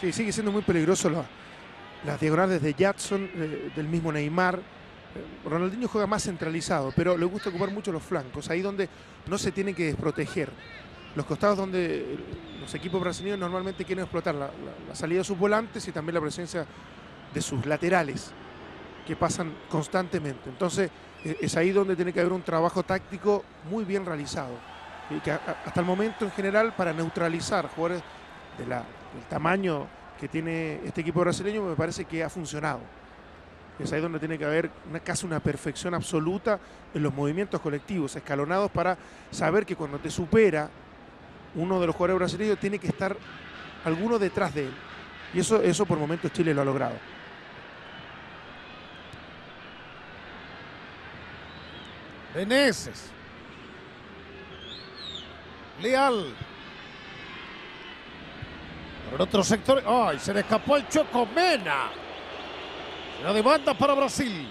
Speaker 2: Sí, sigue siendo muy peligroso la, las diagonales de Jadson, eh, del mismo Neymar. Eh, Ronaldinho juega más centralizado, pero le gusta ocupar mucho los flancos, ahí donde no se tiene que desproteger. Los costados donde los equipos brasileños normalmente quieren explotar la, la, la salida de sus volantes y también la presencia de sus laterales, que pasan constantemente. Entonces, eh, es ahí donde tiene que haber un trabajo táctico muy bien realizado. Y que a, a, hasta el momento, en general, para neutralizar jugadores de la, del tamaño que tiene este equipo brasileño, me parece que ha funcionado. Es ahí donde tiene que haber una, casi una perfección absoluta en los movimientos colectivos, escalonados, para saber que cuando te supera uno de los jugadores brasileños tiene que estar alguno detrás de él. Y eso, eso por momentos Chile lo ha logrado.
Speaker 1: Meneses. Leal. Por otro sector. ¡Ay! Se le escapó el Choco Mena. La demanda para Brasil.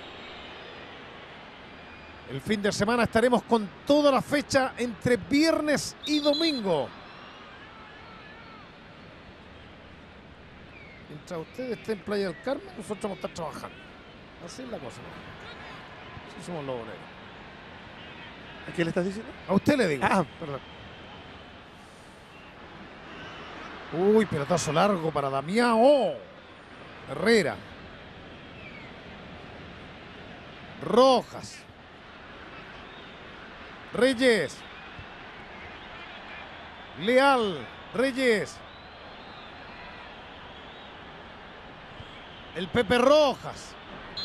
Speaker 1: El fin de semana estaremos con toda la fecha entre viernes y domingo. Mientras usted esté en Playa del Carmen, nosotros vamos a estar trabajando. Así es la cosa, ¿no? Así somos los obreros.
Speaker 2: ¿A qué le estás diciendo?
Speaker 1: A usted le digo.
Speaker 2: Ah,
Speaker 1: perdón. Uy, pelotazo largo para Damián. ¡Oh! Herrera. Rojas. Reyes. Leal. Reyes. El Pepe Rojas.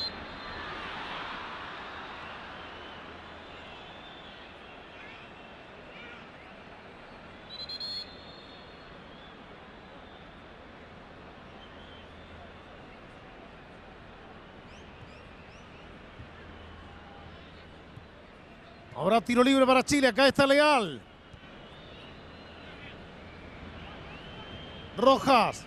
Speaker 1: Ahora tiro libre para Chile. Acá está Leal. Rojas.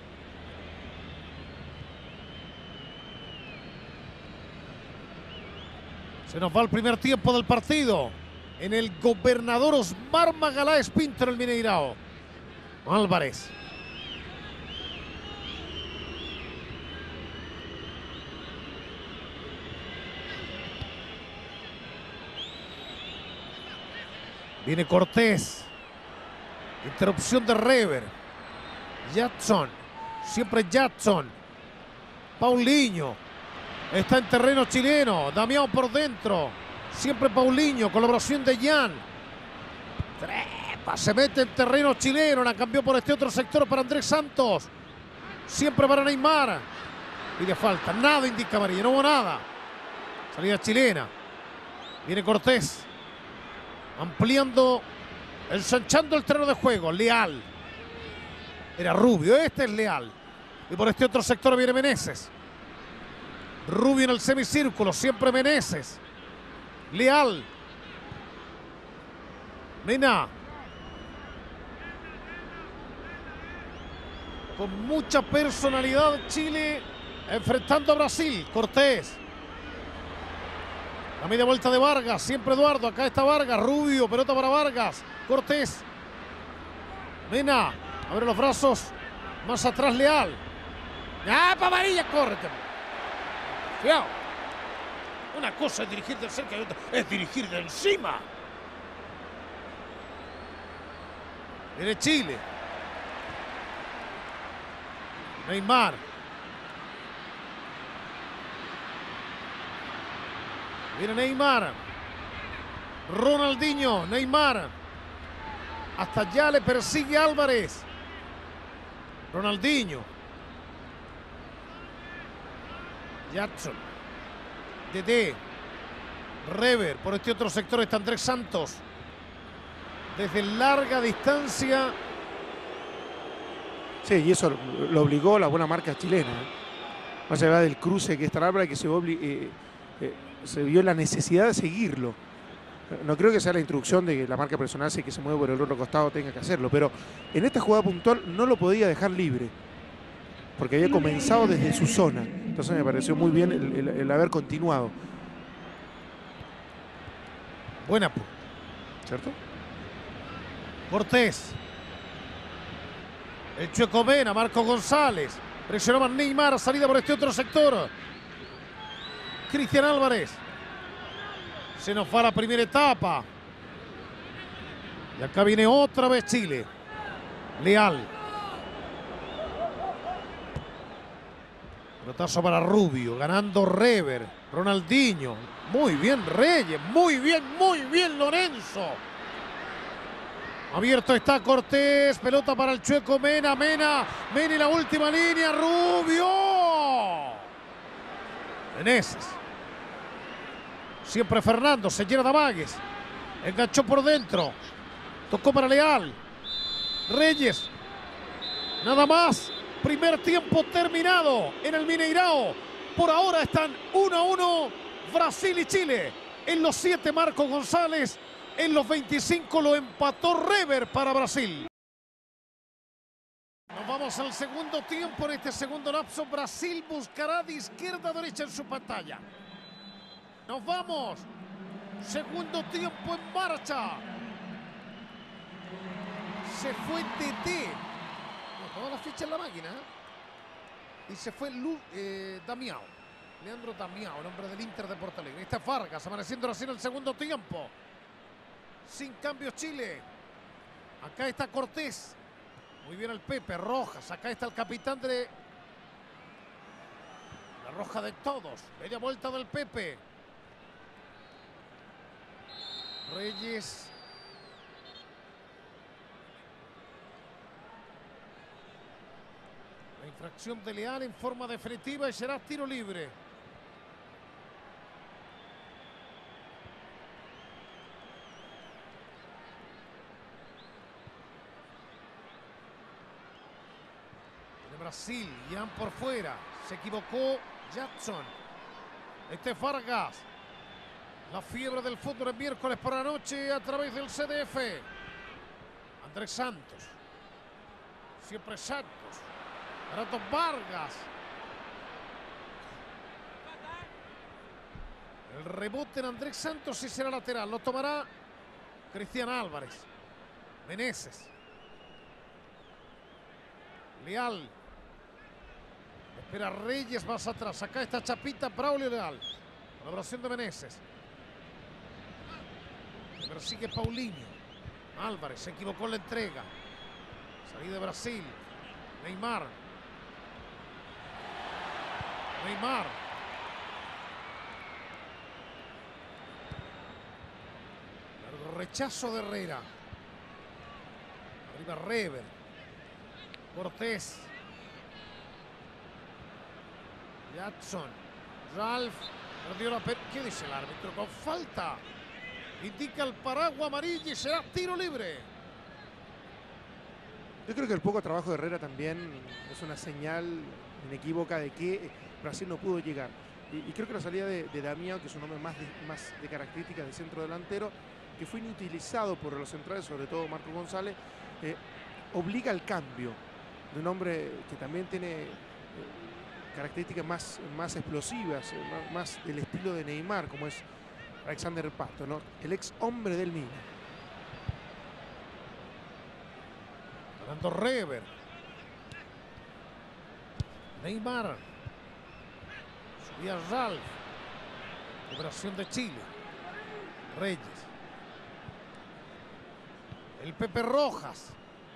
Speaker 1: Se nos va el primer tiempo del partido en el Gobernador Osmar Magaláes Pinto en el Mineirao. Álvarez. Viene Cortés. Interrupción de Rever. Jadson. Siempre Jadson. Paulinho. Está en terreno chileno. Damián por dentro. Siempre Paulinho. Colaboración de Jan. Trepa. Se mete en terreno chileno. La cambió por este otro sector para Andrés Santos. Siempre para Neymar. Pide falta. Nada indica amarilla. No hubo nada. Salida chilena. Viene Cortés. Ampliando, ensanchando el terreno de juego. Leal. Era Rubio, este es Leal. Y por este otro sector viene Meneses. Rubio en el semicírculo, siempre Meneses. Leal. Mena. Con mucha personalidad Chile enfrentando a Brasil. Cortés. La media vuelta de Vargas, siempre Eduardo, acá está Vargas, Rubio, pelota para Vargas, Cortés, Mena, abre los brazos, más atrás Leal. ¡Ah, para amarilla, córrete! Cuidado. Una cosa es dirigir de cerca y otra es dirigir de encima. Viene Chile. Neymar. Viene Neymar. Ronaldinho. Neymar. Hasta allá le persigue Álvarez. Ronaldinho. Jadson. Dedé. Rever. Por este otro sector está Andrés Santos. Desde larga distancia.
Speaker 2: Sí, y eso lo obligó la buena marca chilena. ¿eh? Más allá del cruce que está en Álvarez, que se obli eh, eh, se vio la necesidad de seguirlo. No creo que sea la instrucción de que la marca personal, si que se mueve por el otro costado, tenga que hacerlo, pero en esta jugada puntual no lo podía dejar libre, porque había comenzado desde su zona. Entonces me pareció muy bien el, el, el haber continuado.
Speaker 1: Buena,
Speaker 2: ¿cierto?
Speaker 1: Cortés. El Chueco Mena, Marco González. Presionaba Neymar, salida por este otro sector. Cristian Álvarez. Se nos va la primera etapa. Y acá viene otra vez Chile. Leal. Pelotazo para Rubio, ganando Rever. Ronaldinho. Muy bien Reyes, muy bien, muy bien Lorenzo. Abierto está Cortés, pelota para el Chueco Mena, Mena, Mena y la última línea, Rubio. Meneses. Siempre Fernando, se llena de amagues. Enganchó por dentro. Tocó para Leal. Reyes. Nada más. Primer tiempo terminado en el Mineirao. Por ahora están uno a uno Brasil y Chile. En los siete Marco González. En los veinticinco lo empató Rever para Brasil. Nos vamos al segundo tiempo. En este segundo lapso Brasil buscará de izquierda a derecha en su pantalla. Nos vamos. Segundo tiempo en marcha. Se fue T T. Nos tomó la ficha en la máquina. Y se fue Lu, eh, Damiao. Leandro Damiao, el hombre del Inter de Porto Alegre. Está Vargas, amaneciendo así en el segundo tiempo. Sin cambios Chile. Acá está Cortés. Muy bien el Pepe. Rojas. Acá está el capitán de la roja de todos. Media vuelta del Pepe. Reyes. La infracción de Leal en forma definitiva y será tiro libre. De Brasil, Jan por fuera. Se equivocó Jackson. Este es Vargas. La fiebre del fútbol el miércoles por la noche a través del C D F. Andrés Santos. Siempre Santos. Renato Vargas. El rebote en Andrés Santos y será lateral. Lo tomará Cristian Álvarez. Meneses. Leal. Espera Reyes más atrás. Acá está Chapita, Braulio Leal. Colaboración de Meneses. Persigue Paulinho. Álvarez se equivocó en la entrega. Salida de Brasil. Neymar. Neymar. El rechazo de Herrera. Arriba Rever. Cortés. Jackson. Ralph. Perdió la pe- ¿Qué dice el árbitro? Con falta. Indica el paraguas amarillo y será tiro libre.
Speaker 2: Yo creo que el poco trabajo de Herrera también es una señal inequívoca de que Brasil no pudo llegar. Y, y creo que la salida de, de Damiao, que es un hombre más de, más de características de centro delantero, que fue inutilizado por los centrales, sobre todo Marco González, eh, obliga al cambio de un hombre que también tiene eh, características más, más explosivas, eh, más, más del estilo de Neymar, como es Alexander Pato, ¿no? El ex hombre del Milan.
Speaker 1: Ganando Rever. Neymar. Subía Ralph. Liberación de Chile. Reyes. El Pepe Rojas.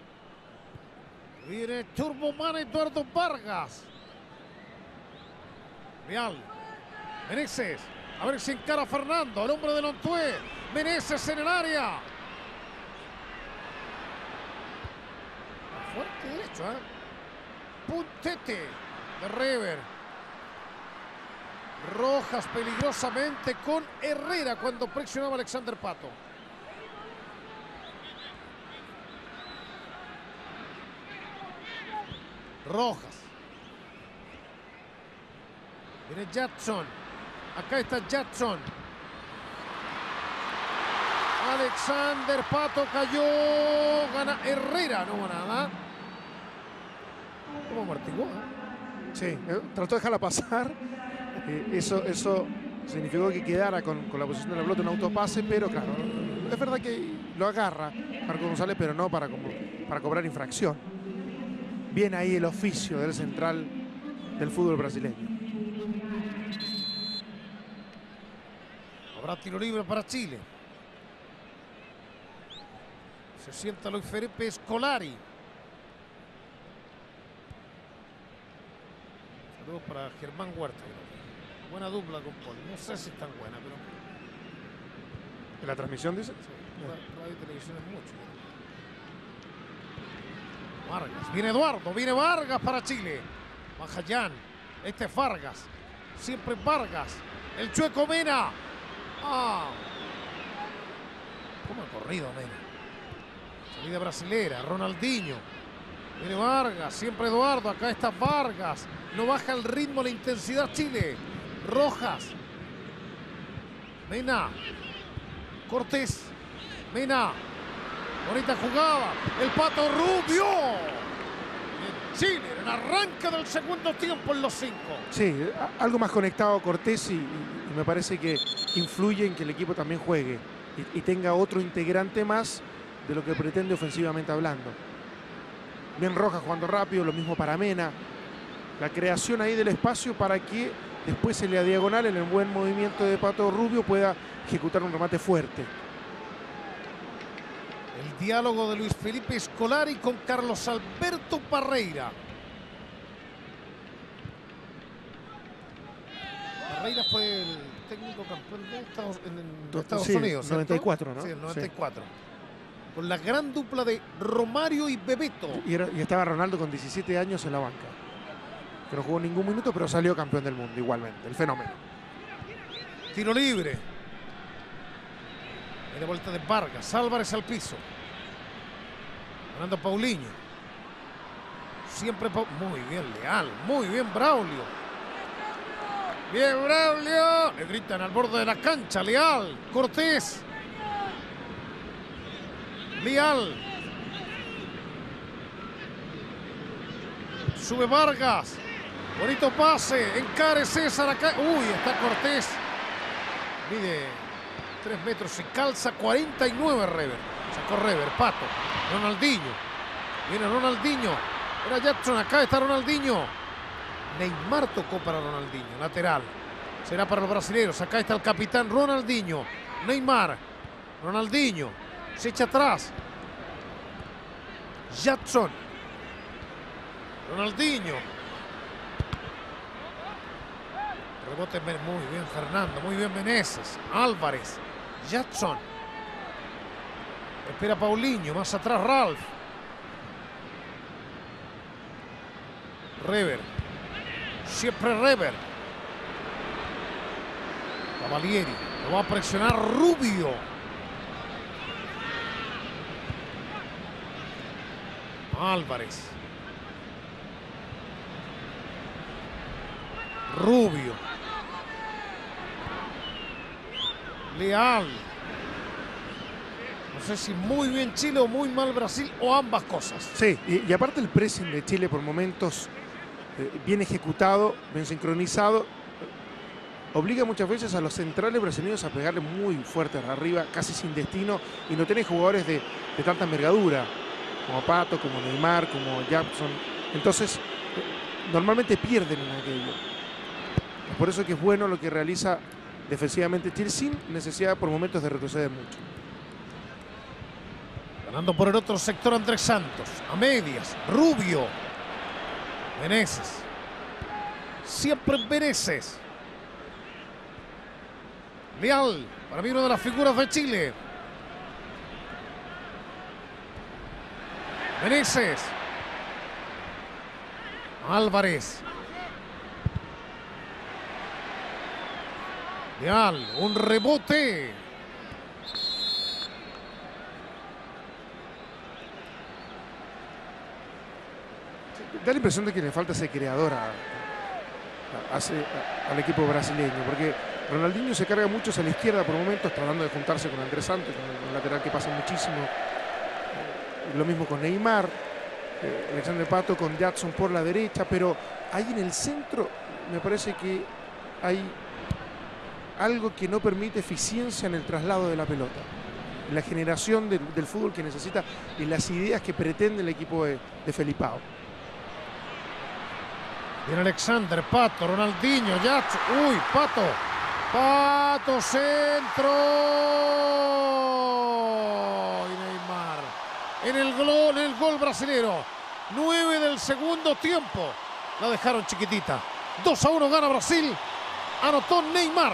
Speaker 1: Viene Turboman Eduardo Vargas. Real. Meneses. A ver si encara a Fernando, el hombre del Ontué. Meneses en el área. Fuerte derecho, ¿eh? Puntete de Rever. Rojas peligrosamente con Herrera cuando presionaba Alexander Pato. Rojas. Viene Jackson. Acá está Jackson. Alexander Pato cayó. Gana Herrera. No hubo nada. ¿Cómo amortiguó? ¿Eh?
Speaker 2: Sí, eh, trató de dejarla pasar. Eh, eso, eso significó que quedara con, con la posición de la pelota en autopase, pero claro, es verdad que lo agarra Marco González, pero no para, como, para cobrar infracción. Bien ahí el oficio del central del fútbol brasileño.
Speaker 1: Habrá tiro libre para Chile. Se sienta Luis Felipe Scolari. Saludos para Germán Huerta. Buena dupla con Poli. No sé si es tan buena, pero...
Speaker 2: ¿En la transmisión dice?
Speaker 1: Sí, radio y televisión es mucho. Vargas. Viene Eduardo. Viene Vargas para Chile. Majayán. Este es Vargas. Siempre Vargas. El Chueco Mena. Ah. ¿Cómo ha corrido Mena? Salida brasilera. Ronaldinho. Viene Vargas. Siempre Eduardo. Acá está Vargas. No baja el ritmo, la intensidad Chile. Rojas. Mena. Cortés. Mena. Bonita jugada. El Pato Rubio. En Chile, en el arranque del segundo tiempo en los cinco.
Speaker 2: Sí, algo más conectado Cortés y, y me parece que influye en que el equipo también juegue y, y tenga otro integrante más de lo que pretende ofensivamente hablando. Bien Rojas jugando rápido, lo mismo para Mena. La creación ahí del espacio para que después en la diagonal, en el buen movimiento de Pato Rubio, pueda ejecutar un remate fuerte.
Speaker 1: El diálogo de Luis Felipe Scolari con Carlos Alberto Parreira. Parreira fue el técnico campeón de Estados, en, en Estados
Speaker 2: sí,
Speaker 1: Unidos, ¿cierto?
Speaker 2: noventa y cuatro, ¿no?
Speaker 1: Sí, el noventa y cuatro.
Speaker 2: Sí.
Speaker 1: Con la gran dupla de Romario y Bebeto.
Speaker 2: Y, era, y estaba Ronaldo con diecisiete años en la banca. Que no jugó ningún minuto, pero salió campeón del mundo igualmente. El fenómeno.
Speaker 1: Tiro libre. De vuelta de Vargas. Álvarez al piso. Ganando Paulinho. Siempre pa muy bien Leal. Muy bien Braulio. Bien Braulio. Le gritan al borde de la cancha. Leal. Cortés. Leal. Sube Vargas. Bonito pase. Encare César acá. Uy, está Cortés. Mide tres metros y calza cuarenta y nueve Rever. Sacó Rever, Pato. Ronaldinho. Viene Ronaldinho. Era Jackson, acá está Ronaldinho. Neymar tocó para Ronaldinho. Lateral. Será para los brasileños. Acá está el capitán Ronaldinho. Neymar. Ronaldinho. Se echa atrás. Jackson. Ronaldinho. Rebote muy bien Fernando. Muy bien Meneses. Álvarez. Jackson. Espera Paulinho. Más atrás Ralf. Rever. Siempre Rever. Cavalieri. Lo va a presionar Rubio. Álvarez. Rubio. Leal. No sé si muy bien Chile o muy mal Brasil o ambas cosas.
Speaker 2: Sí, y, y aparte el pressing de Chile por momentos eh, bien ejecutado, bien sincronizado, obliga muchas veces a los centrales brasileños a pegarle muy fuerte arriba, casi sin destino, y no tiene jugadores de, de tanta envergadura, como Pato, como Neymar, como Jackson. Entonces, eh, normalmente pierden en aquello. Es por eso que es bueno lo que realiza defensivamente Chile, sin necesidad por momentos de retroceder mucho.
Speaker 1: Ganando por el otro sector Andrés Santos. A medias. Rubio. Meneses. Siempre Meneses. Leal. Para mí una de las figuras de Chile. Meneses. Álvarez. Leal. Un rebote.
Speaker 2: Da la impresión de que le falta ese creador a, a, a, a, al equipo brasileño, porque Ronaldinho se carga mucho hacia la izquierda por momentos, tratando de juntarse con Andrés Santos, con un lateral que pasa muchísimo. Eh, lo mismo con Neymar, eh, Alexander Pato con Jackson por la derecha, pero ahí en el centro me parece que hay algo que no permite eficiencia en el traslado de la pelota, en la generación de, del fútbol que necesita y las ideas que pretende el equipo de, de Felipao.
Speaker 1: Viene Alexander, Pato, Ronaldinho, Yacho. Uy, Pato. Pato, centro. Y Neymar. En el gol, en el gol brasilero. nueve del segundo tiempo. La dejaron chiquitita. dos a uno gana Brasil. Anotó Neymar.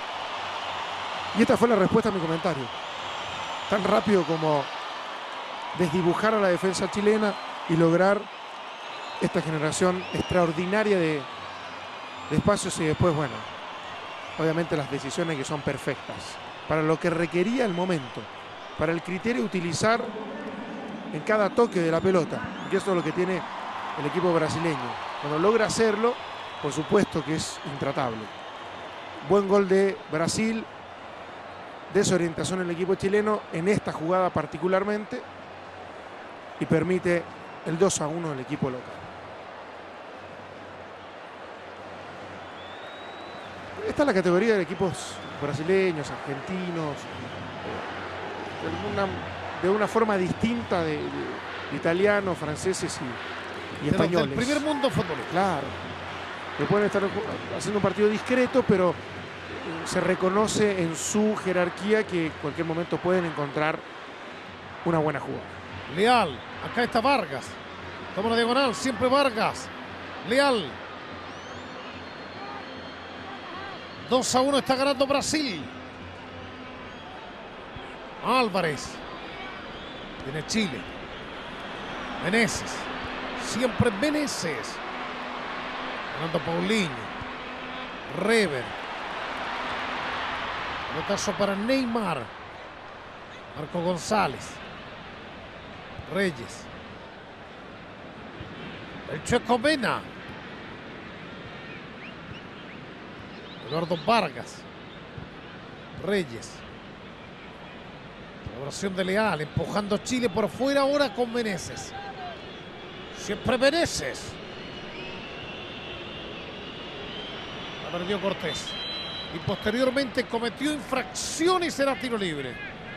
Speaker 2: Y esta fue la respuesta a mi comentario. Tan rápido como desdibujar a la defensa chilena y lograr esta generación extraordinaria de, de espacios y después, bueno, obviamente las decisiones que son perfectas para lo que requería el momento, para el criterio de utilizar en cada toque de la pelota. Y eso es lo que tiene el equipo brasileño. Cuando logra hacerlo, por supuesto que es intratable. Buen gol de Brasil. Desorientación en el equipo chileno en esta jugada particularmente. Y permite el dos a uno del equipo local. Esta es la categoría de equipos brasileños, argentinos, de una, de una forma distinta de, de, de italianos, franceses y, y españoles.
Speaker 1: Del primer mundo futbolístico.
Speaker 2: Claro. Que pueden estar haciendo un partido discreto, pero se reconoce en su jerarquía que en cualquier momento pueden encontrar una buena jugada.
Speaker 1: Leal, acá está Vargas. Toma la diagonal, siempre Vargas. Leal. dos a uno está ganando Brasil. Álvarez. Viene Chile. Meneses. Siempre Meneses. Ganando Paulinho. Rever. Pelotazo para Neymar. Marco González. Reyes. El Checo Mena. Eduardo Vargas. Reyes. Colaboración de Leal. Empujando Chile por fuera ahora con Meneses. Siempre Meneses. La perdió Cortés. Y posteriormente cometió infracción y será tiro libre.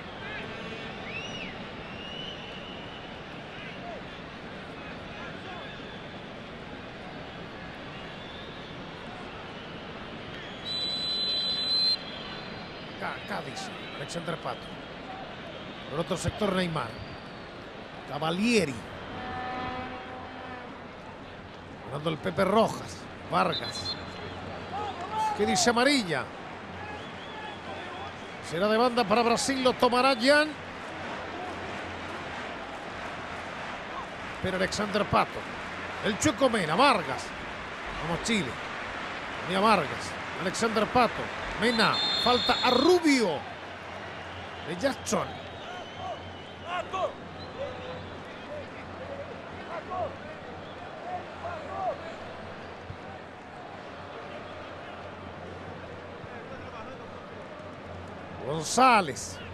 Speaker 1: Cádiz, Alexander Pato. Por otro sector Neymar. Cavalieri. Ganando el Pepe Rojas. Vargas. ¿Qué dice amarilla? Será de banda para Brasil, lo tomará Jan. Pero Alexander Pato. El Checo Mena, Vargas. Vamos Chile. Mira Vargas. Alexander Pato. Mena. Falta a Rubio. De Jackson. González.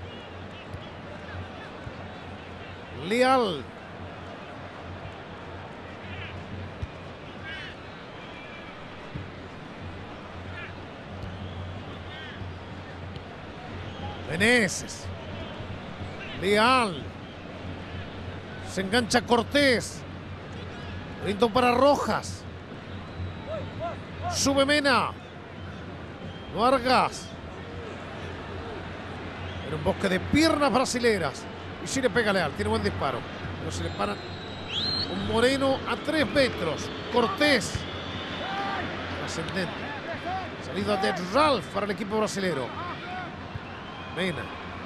Speaker 1: Leal. Meneses. Leal. Se engancha Cortés. Lindo para Rojas. Sube Mena. Vargas. En un bosque de piernas brasileras. Y si le pega Leal. Tiene buen disparo. Pero se le para un Moreno a tres metros. Cortés. Ascendente. Salida de Ralf para el equipo brasilero. Mena.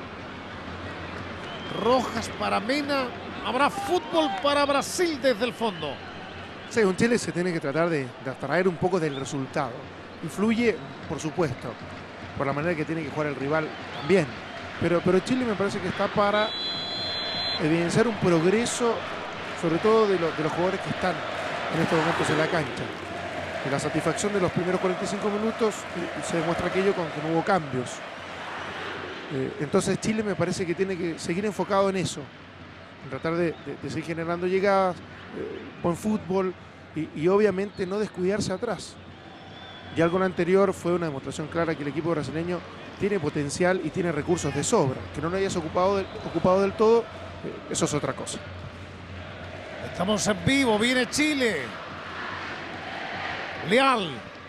Speaker 1: Rojas para Mena. Habrá fútbol para Brasil desde el fondo.
Speaker 2: Sí, un Chile se tiene que tratar de, de abstraer un poco del resultado. Influye, por supuesto, por la manera que tiene que jugar el rival también. Pero, pero Chile me parece que está para evidenciar un progreso, sobre todo de, lo, de los jugadores que están en estos momentos en la cancha. Y la satisfacción de los primeros cuarenta y cinco minutos se demuestra aquello con que no hubo cambios. Eh, entonces Chile me parece que tiene que seguir enfocado en eso, en tratar de, de, de seguir generando llegadas, eh, buen fútbol y, y obviamente no descuidarse atrás. Y algo en lo anterior fue una demostración clara que el equipo brasileño tiene potencial y tiene recursos de sobra. Que no lo hayas ocupado del, ocupado del todo, eh, eso es otra cosa.
Speaker 1: Estamos en vivo, viene Chile. Leal.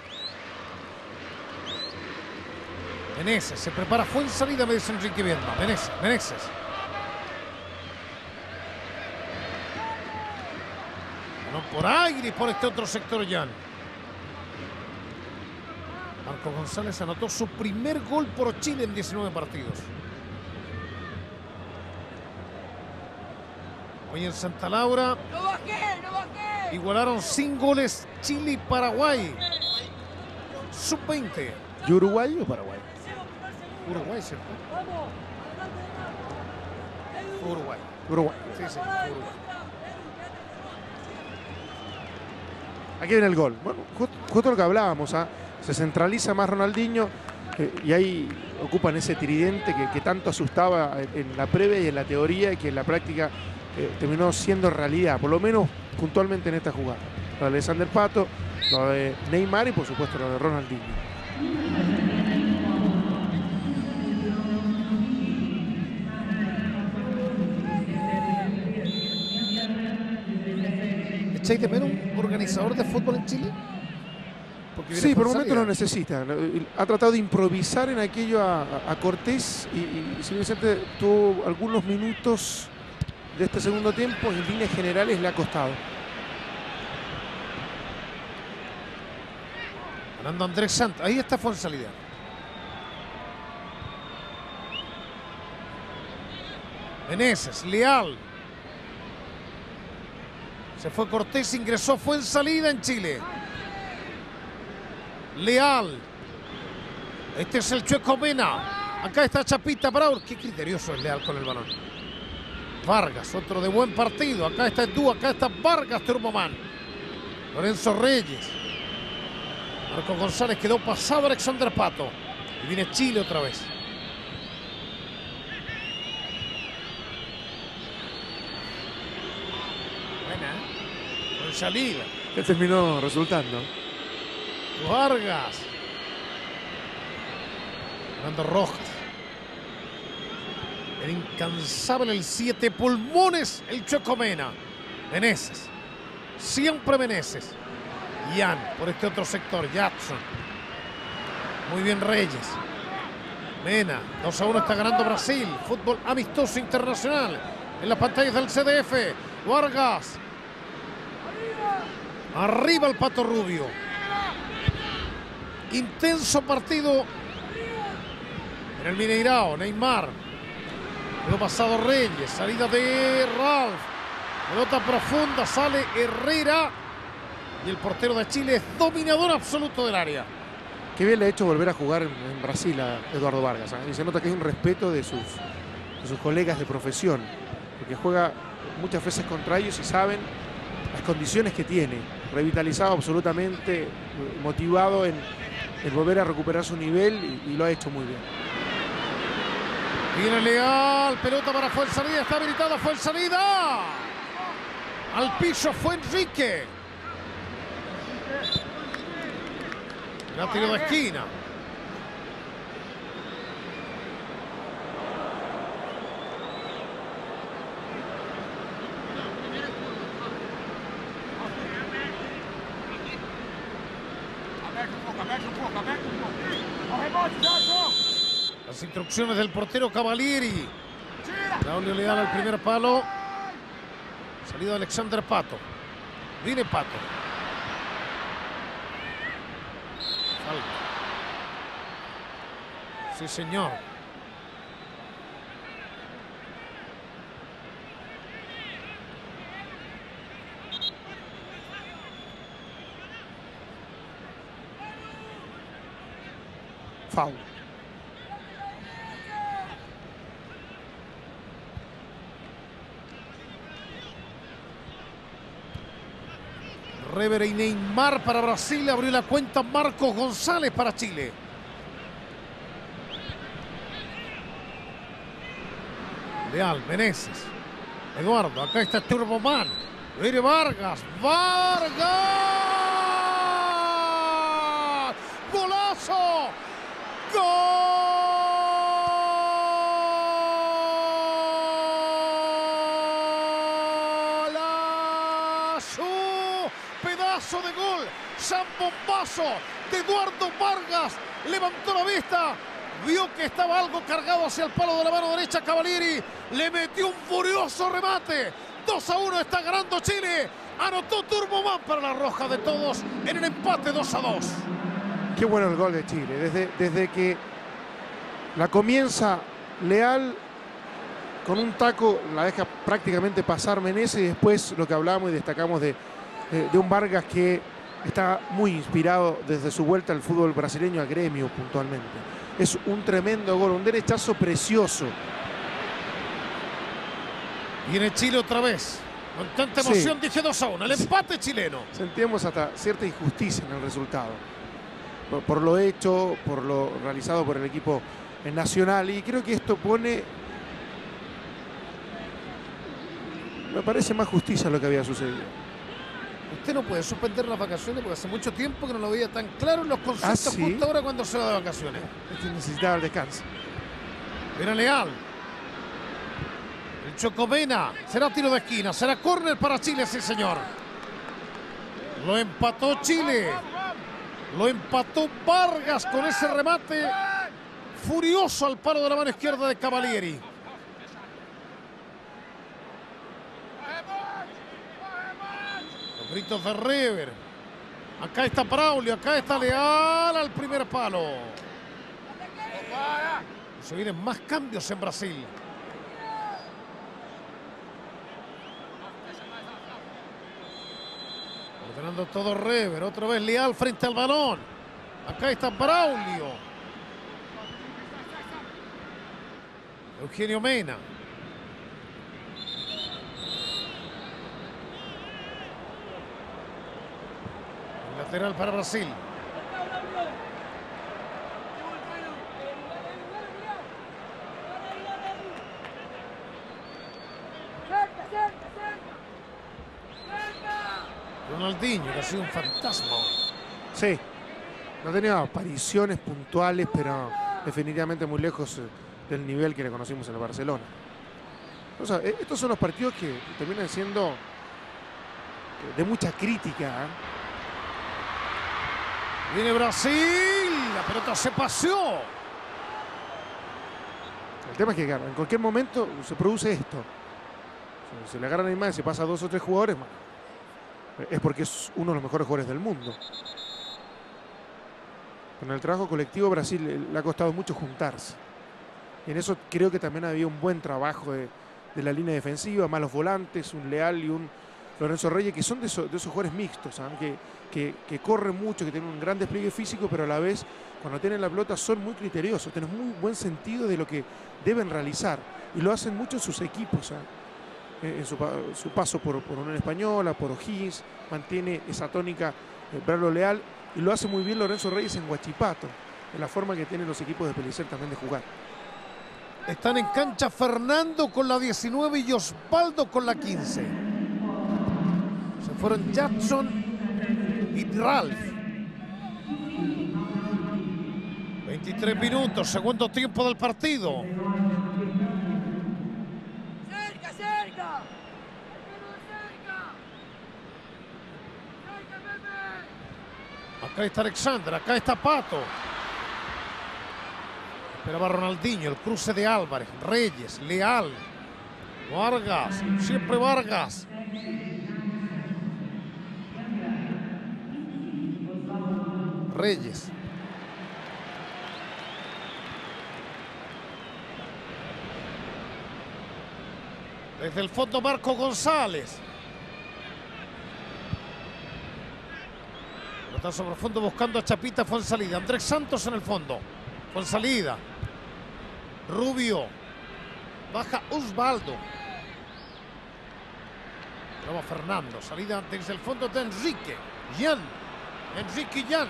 Speaker 1: Meneses se prepara, fue en salida, me dice Enrique Viedma. Meneses, Meneses. No por aire por este otro sector, Jan. Marco González anotó su primer gol por Chile en diecinueve partidos. Hoy en Santa Laura
Speaker 3: ¡No bajé, no bajé!
Speaker 1: igualaron sin goles Chile y Paraguay. sub veinte.
Speaker 2: ¿Y Uruguay o Paraguay?
Speaker 1: Uruguay, ¿cierto? Uruguay.
Speaker 2: Uruguay.
Speaker 1: Sí, sí, Uruguay.
Speaker 2: Aquí viene el gol. Bueno, justo, justo lo que hablábamos, ¿ah? Se centraliza más Ronaldinho eh, y ahí ocupan ese tridente que, que tanto asustaba en, en la previa y en la teoría y que en la práctica eh, terminó siendo realidad, por lo menos puntualmente en esta jugada. Lo de Alexander Pato, lo de Neymar y por supuesto lo de Ronaldinho.
Speaker 1: ¿Echáis de menos un organizador de fútbol en Chile? Porque viene
Speaker 2: Sí, por el
Speaker 1: con
Speaker 2: momento
Speaker 1: salida.
Speaker 2: lo necesita. Ha tratado de improvisar en aquello a, a Cortés y, y si bien es cierto, tuvo algunos minutos de este segundo tiempo, en líneas generales le ha costado.
Speaker 1: Ganando Andrés Santos. Ahí está Fuenzalida. Meneses, Leal. Se fue Cortés, ingresó Fuenzalida en Chile. Leal. Este es el Chueco Mena. Acá está Chapita Braur. Qué criterioso es Leal con el balón. Vargas, otro de buen partido. Acá está Edu, acá está Vargas, Turboman. Lorenzo Reyes. Marco González quedó pasado Alexander Pato. Y viene Chile otra vez. Buena, ¿eh? Con salida.
Speaker 2: ¿Qué terminó resultando?
Speaker 1: Vargas. Fernando Rojas. El incansable, el siete pulmones, el Chueco Mena. Meneses. Siempre Meneses. Jan por este otro sector. Jackson. Muy bien Reyes. Mena. dos a uno está ganando Brasil. Fútbol amistoso internacional. En las pantallas del C D F. Vargas. Arriba el Pato Rubio. Intenso partido en el Mineirao. Neymar. Luego pasado Reyes. Salida de Ralf. Pelota profunda. Sale Herrera. Y el portero de Chile es dominador absoluto del área.
Speaker 2: Qué bien le ha hecho volver a jugar en, en Brasil a Eduardo Vargas, ¿eh? Y se nota que hay un respeto de sus, de sus colegas de profesión. Porque juega muchas veces contra ellos y saben las condiciones que tiene. Revitalizado absolutamente, motivado en, en volver a recuperar su nivel y, y lo ha hecho muy bien.
Speaker 1: Viene Leal, pelota para Fuenzalida, está habilitada Fuenzalida. Al piso fue Enrique. La tiró de esquina. Las instrucciones del portero Cavalieri. Claudio Leal al primer palo. Salida de Alexander Pato. Viene Pato. Falta. Sí, señor.
Speaker 2: Foul.
Speaker 1: Revere y Neymar para Brasil. Abrió la cuenta Marcos González para Chile. Leal, Meneses. Eduardo, acá está Turboman. Viene Vargas. ¡Vargas! ¡Golazo! ¡Golazo! ¡Pedazo de gol! ¡San bombazo de Eduardo Vargas. Levantó la vista. Vio que estaba algo cargado hacia el palo de la mano derecha Cavalieri. Le metió un furioso remate. dos a uno está ganando Chile. Anotó Turboman para la roja de todos en el empate dos a dos.
Speaker 2: Qué bueno el gol de Chile. Desde, desde que la comienza Leal con un taco, la deja prácticamente pasar Meneses, y después lo que hablamos y destacamos de, de, de un Vargas que está muy inspirado desde su vuelta al fútbol brasileño, a Gremio puntualmente. Es un tremendo gol, un derechazo precioso.
Speaker 1: Viene Chile otra vez. Con tanta emoción,
Speaker 2: Sí.
Speaker 1: dije dos a uno. El empate chileno.
Speaker 2: Sentíamos hasta cierta injusticia en el resultado. Por, por lo hecho, por lo realizado por el equipo nacional. Y creo que esto pone... Me parece más justicia lo que había sucedido.
Speaker 1: Usted no puede suspender las vacaciones porque hace mucho tiempo que no lo veía tan claro en los conceptos.
Speaker 2: ¿Ah, sí?
Speaker 1: Justo ahora cuando se va de vacaciones.
Speaker 2: Es que necesitaba el descanso.
Speaker 1: Era Leal. El Chocomena. Será tiro de esquina. Será córner para Chile, sí señor. Lo empató Chile. Lo empató Vargas con ese remate furioso al palo de la mano izquierda de Cavalieri. Los gritos de River. Acá está Braulio, acá está Leal al primer palo. Se vienen más cambios en Brasil. Ordenando todo River. Otra vez Leal frente al balón. Acá está Braulio. Eugenio Mena. El lateral para Brasil. Ronaldinho, que ha sido un fantasma.
Speaker 2: Sí, no tenía apariciones puntuales, pero definitivamente muy lejos del nivel que le conocimos en el Barcelona. O sea, estos son los partidos que terminan siendo de mucha crítica, ¿eh?
Speaker 1: Viene Brasil, la pelota se paseó.
Speaker 2: El tema es que, claro, en cualquier momento se produce esto. Si se le agarran a Neymar y se pasa a dos o tres jugadores, es porque es uno de los mejores jugadores del mundo. Con el trabajo colectivo, Brasil le ha costado mucho juntarse. Y en eso creo que también había un buen trabajo de, de la línea defensiva, más los volantes, un Leal y un Lorenzo Reyes, que son de, eso, de esos jugadores mixtos, ¿saben? Que, que, que corren mucho, que tienen un gran despliegue físico, pero a la vez, cuando tienen la pelota, son muy criteriosos, tienen muy buen sentido de lo que deben realizar. Y lo hacen mucho en sus equipos, ¿saben? En su, su paso por, por Unión Española, por O'Higgins, mantiene esa tónica eh, Braulio Leal, y lo hace muy bien Lorenzo Reyes en Huachipato, en la forma que tienen los equipos de Pellicer también de jugar.
Speaker 1: Están en cancha Fernando con la diecinueve y Osvaldo con la quince. Se fueron Jackson y Ralph. veintitrés minutos, segundo tiempo del partido.
Speaker 3: Cerca, cerca.
Speaker 1: Acá está Alexander, acá está Pato. Esperaba Ronaldinho, el cruce de Álvarez, Reyes, Leal, Vargas, siempre Vargas. Reyes. Desde el fondo Marco González. Pelotazo profundo buscando a Chapita Fonsalida. Andrés Santos en el fondo. Fonsalida. Rubio. Baja Osvaldo. Luego Fernando. Salida desde el fondo de Enrique. Jan. Enrique Jan.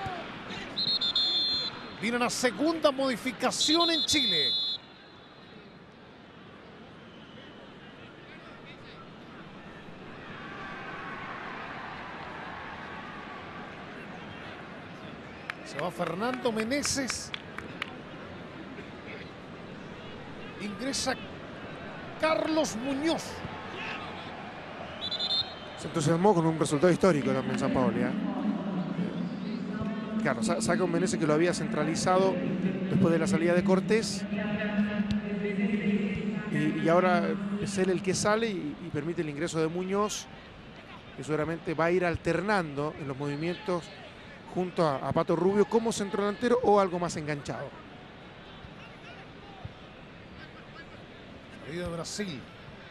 Speaker 1: Viene una segunda modificación en Chile. Se va Fernando Meneses. Ingresa Carlos Muñoz.
Speaker 2: Se entusiasmó con un resultado histórico también San Paoli, ¿eh? claro, saca un Menezes que lo había centralizado después de la salida de Cortés. Y, y ahora es él el que sale y, y permite el ingreso de Muñoz, que seguramente va a ir alternando en los movimientos junto a, a Pato Rubio como centrodelantero o algo más enganchado.
Speaker 1: Salida de Brasil.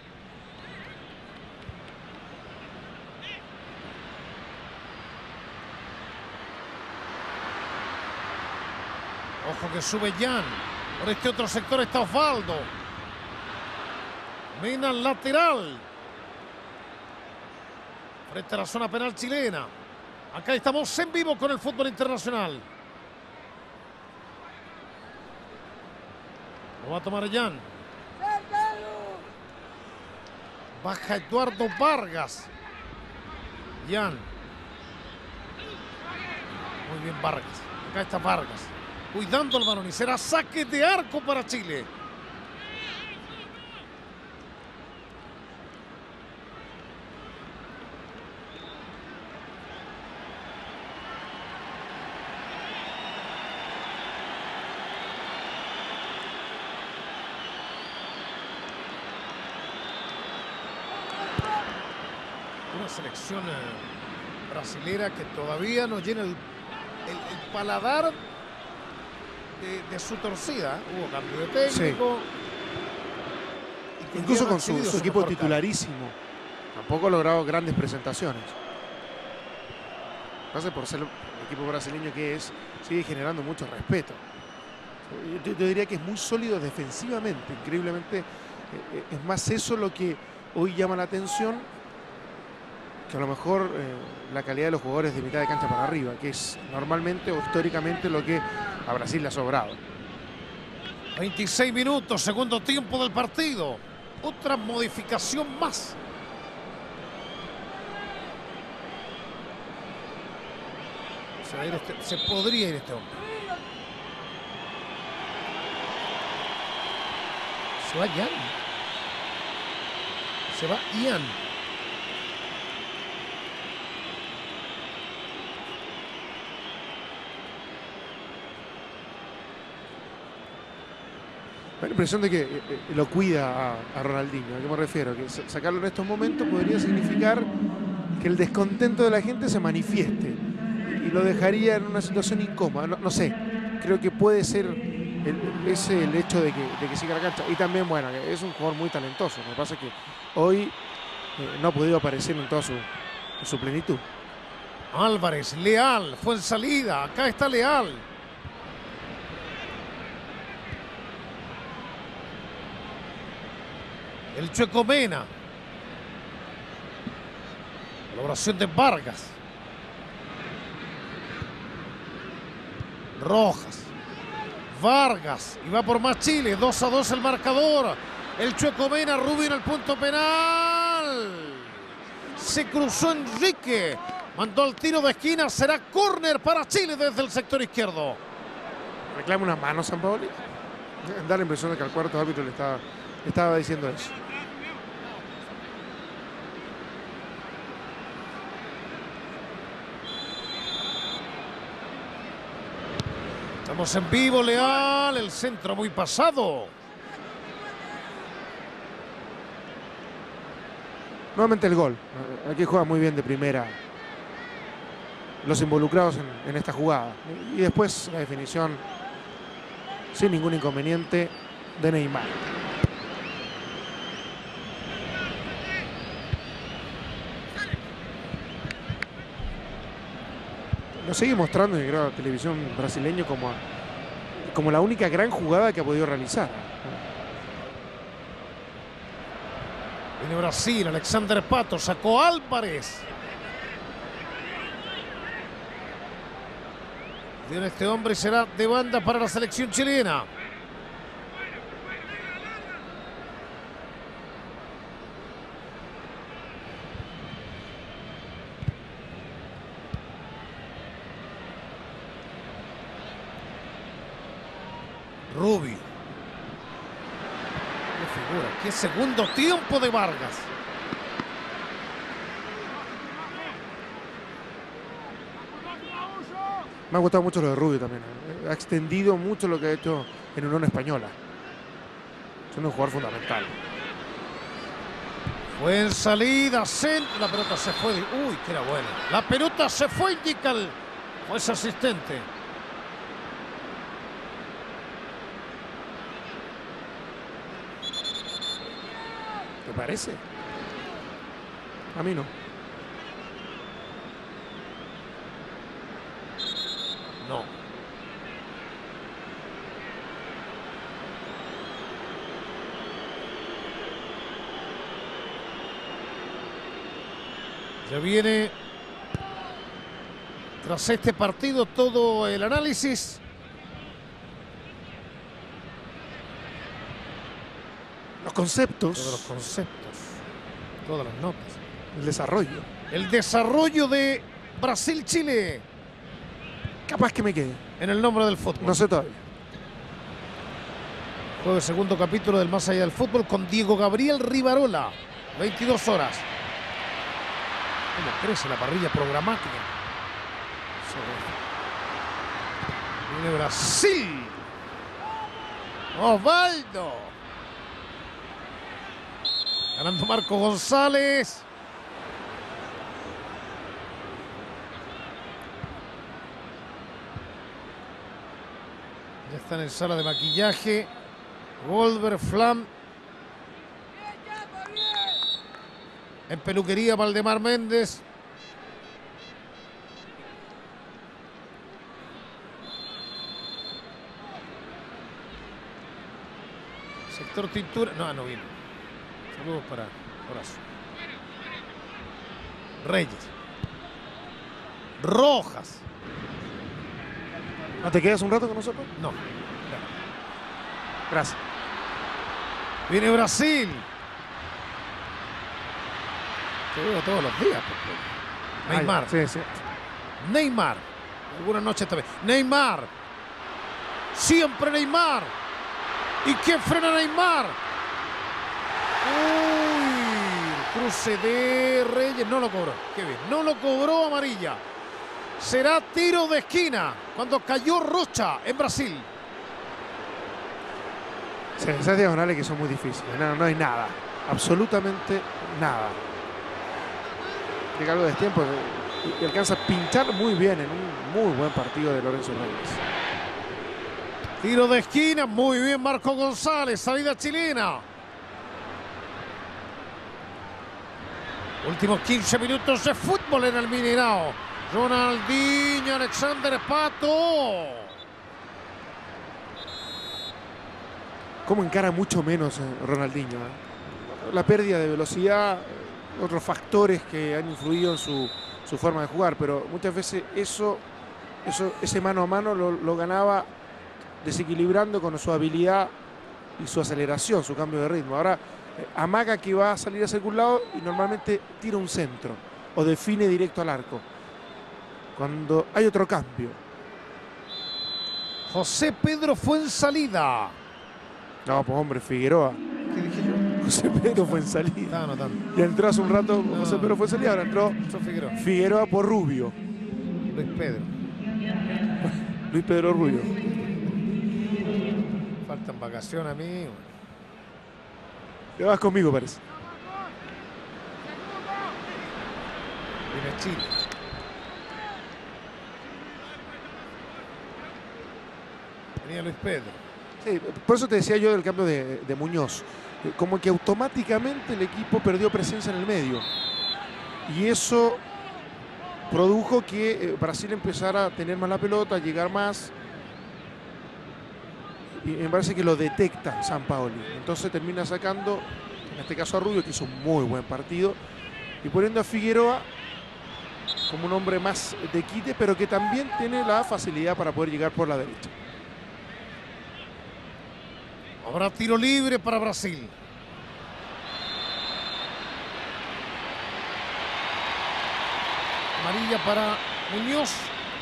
Speaker 1: Ojo que sube Jan. Por este otro sector está Osvaldo. Mena lateral. Frente a la zona penal chilena. Acá estamos en vivo con el fútbol internacional. Lo va a tomar Jan. Baja Eduardo Vargas. Jan. Muy bien Vargas. Acá está Vargas. Cuidando el balón y será saque de arco para Chile. Una selección eh, brasilera que todavía no llena el, el, el paladar de, de su torcida. Hubo cambio de técnico.
Speaker 2: Sí. Incluso con su, su equipo titularísimo. Tampoco ha logrado grandes presentaciones. Pase por ser el equipo brasileño que es, sigue generando mucho respeto. Yo, yo diría que es muy sólido defensivamente. Increíblemente, eh, es más eso lo que hoy llama la atención que a lo mejor eh, la calidad de los jugadores de mitad de cancha para arriba, que es normalmente o históricamente lo que a Brasil le ha sobrado.
Speaker 1: veintiséis minutos, segundo tiempo del partido. Otra modificación más. Se, va a ir este, se podría ir este hombre. Se va Jan. Se va Ian.
Speaker 2: Me da la impresión de que eh, lo cuida a, a Ronaldinho. ¿A qué me refiero? Que sacarlo en estos momentos podría significar que el descontento de la gente se manifieste y, y lo dejaría en una situación incómoda. No, no sé, creo que puede ser el, ese el hecho de que, de que siga la cancha. Y también, bueno, es un jugador muy talentoso. Lo que pasa es que hoy eh, no ha podido aparecer en toda su, en su plenitud.
Speaker 1: Álvarez, Leal, fue en salida. Acá está Leal. El Chueco Mena. Colaboración de Vargas. Rojas. Vargas. Y va por más Chile. dos a dos el marcador. El Chueco Mena. Rubio en el punto penal. Se cruzó Enrique. Mandó al tiro de esquina. Será córner para Chile desde el sector izquierdo.
Speaker 2: Reclama una mano Sampaoli. Da la impresión de que al cuarto árbitro le estaba, le estaba diciendo eso.
Speaker 1: Estamos en vivo, Leal, el centro muy pasado.
Speaker 2: Nuevamente el gol. Aquí juega muy bien de primera los involucrados en, en esta jugada. Y después la definición sin ningún inconveniente de Neymar. Lo sigue mostrando en la televisión brasileño como, como la única gran jugada que ha podido realizar.
Speaker 1: Viene Brasil, Alexander Pato, sacó Álvarez. Viene este hombre y será de banda para la selección chilena. Rubio. Qué figura, qué segundo tiempo de Vargas.
Speaker 2: Me ha gustado mucho lo de Rubio también. Ha extendido mucho lo que ha hecho en Unión Española. Es un jugador fundamental.
Speaker 1: Fue en salida, centro, la pelota se fue. Uy, que era buena. La pelota se fue, indica el juez asistente.
Speaker 2: ¿Te parece? A mí no.
Speaker 1: No. Ya viene tras este partido todo el análisis.
Speaker 2: Los conceptos.
Speaker 1: Todos los conceptos. Todas las notas.
Speaker 2: El desarrollo.
Speaker 1: El desarrollo de Brasil-Chile.
Speaker 2: Capaz que me quede.
Speaker 1: En el nombre del fútbol.
Speaker 2: No sé todavía.
Speaker 1: Juego el segundo capítulo del Más Allá del Fútbol con Diego Gabriel Rivarola. veintidós horas. ¿Cómo crece la parrilla programática? Viene Brasil. Osvaldo. Ganando Marco González. Ya están en sala de maquillaje. Goldberg, Flam. En peluquería Valdemar Méndez. Sector tintura. No, no vino. Saludos para Horacio. Reyes. Rojas.
Speaker 2: ¿No te quedas un rato con nosotros?
Speaker 1: No.
Speaker 2: Gracias.
Speaker 1: Viene Brasil. Te veo todos los días. Porque... Neymar.
Speaker 2: Ay, sí, sí.
Speaker 1: Neymar. Algunas noches también. Neymar. Siempre Neymar. ¿Y quién frena a Neymar? Uy. Cruce de Reyes. No lo cobró. Qué bien. No lo cobró amarilla. Será tiro de esquina cuando cayó Rocha en Brasil.
Speaker 2: Sí, esas diagonales que son muy difíciles. No, no hay nada. Absolutamente nada. Llega algo de tiempo y alcanza a pinchar muy bien en un muy buen partido de Lorenzo Reyes.
Speaker 1: Tiro de esquina, muy bien Marco González, salida chilena. Últimos quince minutos de fútbol en el Mineirao. Ronaldinho, Alexander Pato.
Speaker 2: Cómo encara mucho menos eh, Ronaldinho. ¿eh? La pérdida de velocidad, otros factores que han influido en su, su forma de jugar, pero muchas veces eso, eso ese mano a mano lo, lo ganaba desequilibrando con su habilidad y su aceleración, su cambio de ritmo. Ahora eh, amaga que va a salir hacia algún lado y normalmente tira un centro o define directo al arco. Cuando hay otro cambio.
Speaker 1: José Pedro fue en salida.
Speaker 2: No, pues hombre, Figueroa.
Speaker 1: ¿Qué dije yo?
Speaker 2: José Pedro fue en salida.
Speaker 1: Estaba anotando.
Speaker 2: Y entró hace un rato,
Speaker 1: No.
Speaker 2: José Pedro fue en salida, ahora entró
Speaker 1: Figueroa.
Speaker 2: Figueroa por Rubio.
Speaker 1: Luis Pedro.
Speaker 2: Luis Pedro Rubio.
Speaker 1: Faltan vacaciones a mí.
Speaker 2: Te vas conmigo, parece.
Speaker 1: Viene Chile. Venía Luis Pedro.
Speaker 2: Sí, por eso te decía yo del cambio de, de Muñoz. Como que automáticamente el equipo perdió presencia en el medio. Y eso produjo que Brasil empezara a tener más la pelota, a llegar más. Y me parece que lo detecta Sampaoli. Entonces termina sacando, en este caso a Rubio, que hizo un muy buen partido, y poniendo a Figueroa como un hombre más de quite, pero que también tiene la facilidad para poder llegar por la derecha.
Speaker 1: Habrá tiro libre para Brasil. Amarilla para Muñoz.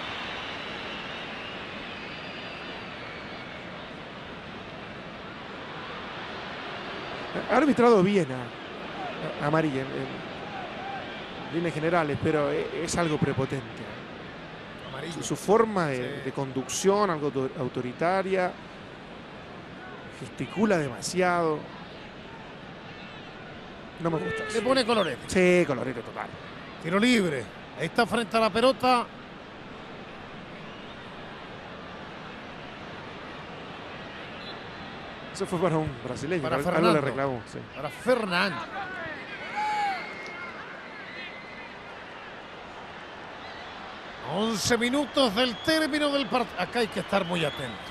Speaker 2: Ha arbitrado bien a, a amarilla en, en líneas generales, pero es, es algo prepotente. Su, su forma de,
Speaker 1: Sí.
Speaker 2: de conducción, algo autor- autoritaria, gesticula demasiado. No me gusta.
Speaker 1: Le pone colorete.
Speaker 2: Sí, colorete total.
Speaker 1: Tiro libre. Ahí está frente a la pelota.
Speaker 2: Eso fue para un brasileño.
Speaker 1: Para
Speaker 2: algo le
Speaker 1: Fernando.
Speaker 2: reclamó. Sí.
Speaker 1: Para Fernán. once minutos del término del partido. Acá hay que estar muy atentos.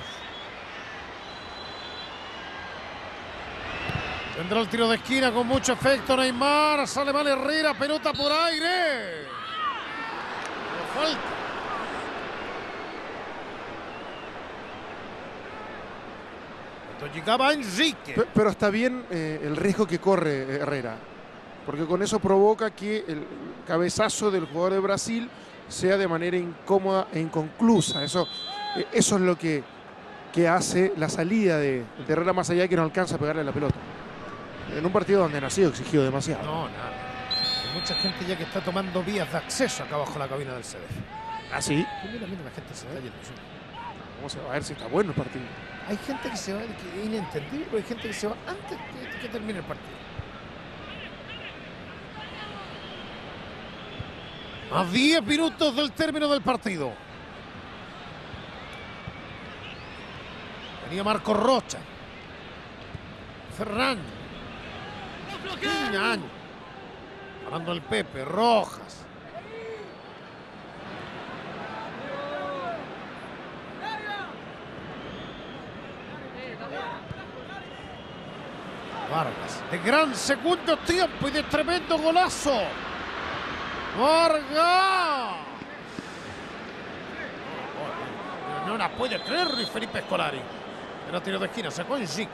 Speaker 1: Tendrá el tiro de esquina con mucho efecto Neymar. Sale mal Herrera. Pelota por aire. No falta. Esto llegaba Enrique.
Speaker 2: Pe- Pero está bien eh, el riesgo que corre eh, Herrera. Porque con eso provoca que el cabezazo del jugador de Brasil sea de manera incómoda e inconclusa. Eso, eh, eso es lo que, que hace la salida de, de Herrera más allá de que no alcanza a pegarle la pelota. En un partido donde no ha sido exigido demasiado.
Speaker 1: No, nada. Hay mucha gente ya que está tomando vías de acceso acá abajo la cabina del C D F.
Speaker 2: ¿Ah, sí?
Speaker 1: Mira, mira, la gente se va yendo. Sí.
Speaker 2: Vamos a ver si está bueno el partido.
Speaker 1: Hay gente que se va, que es inentendible, pero hay gente que se va antes que, que termine el partido. A diez minutos del término del partido. Venía Marco Rocha. Ferran. Piñán. Parando el Pepe. Rojas. Vargas. De gran segundo tiempo y de tremendo golazo. Vargas. No la puede creer Luis Felipe Scolari. Era tiro de esquina, sacó en Zico.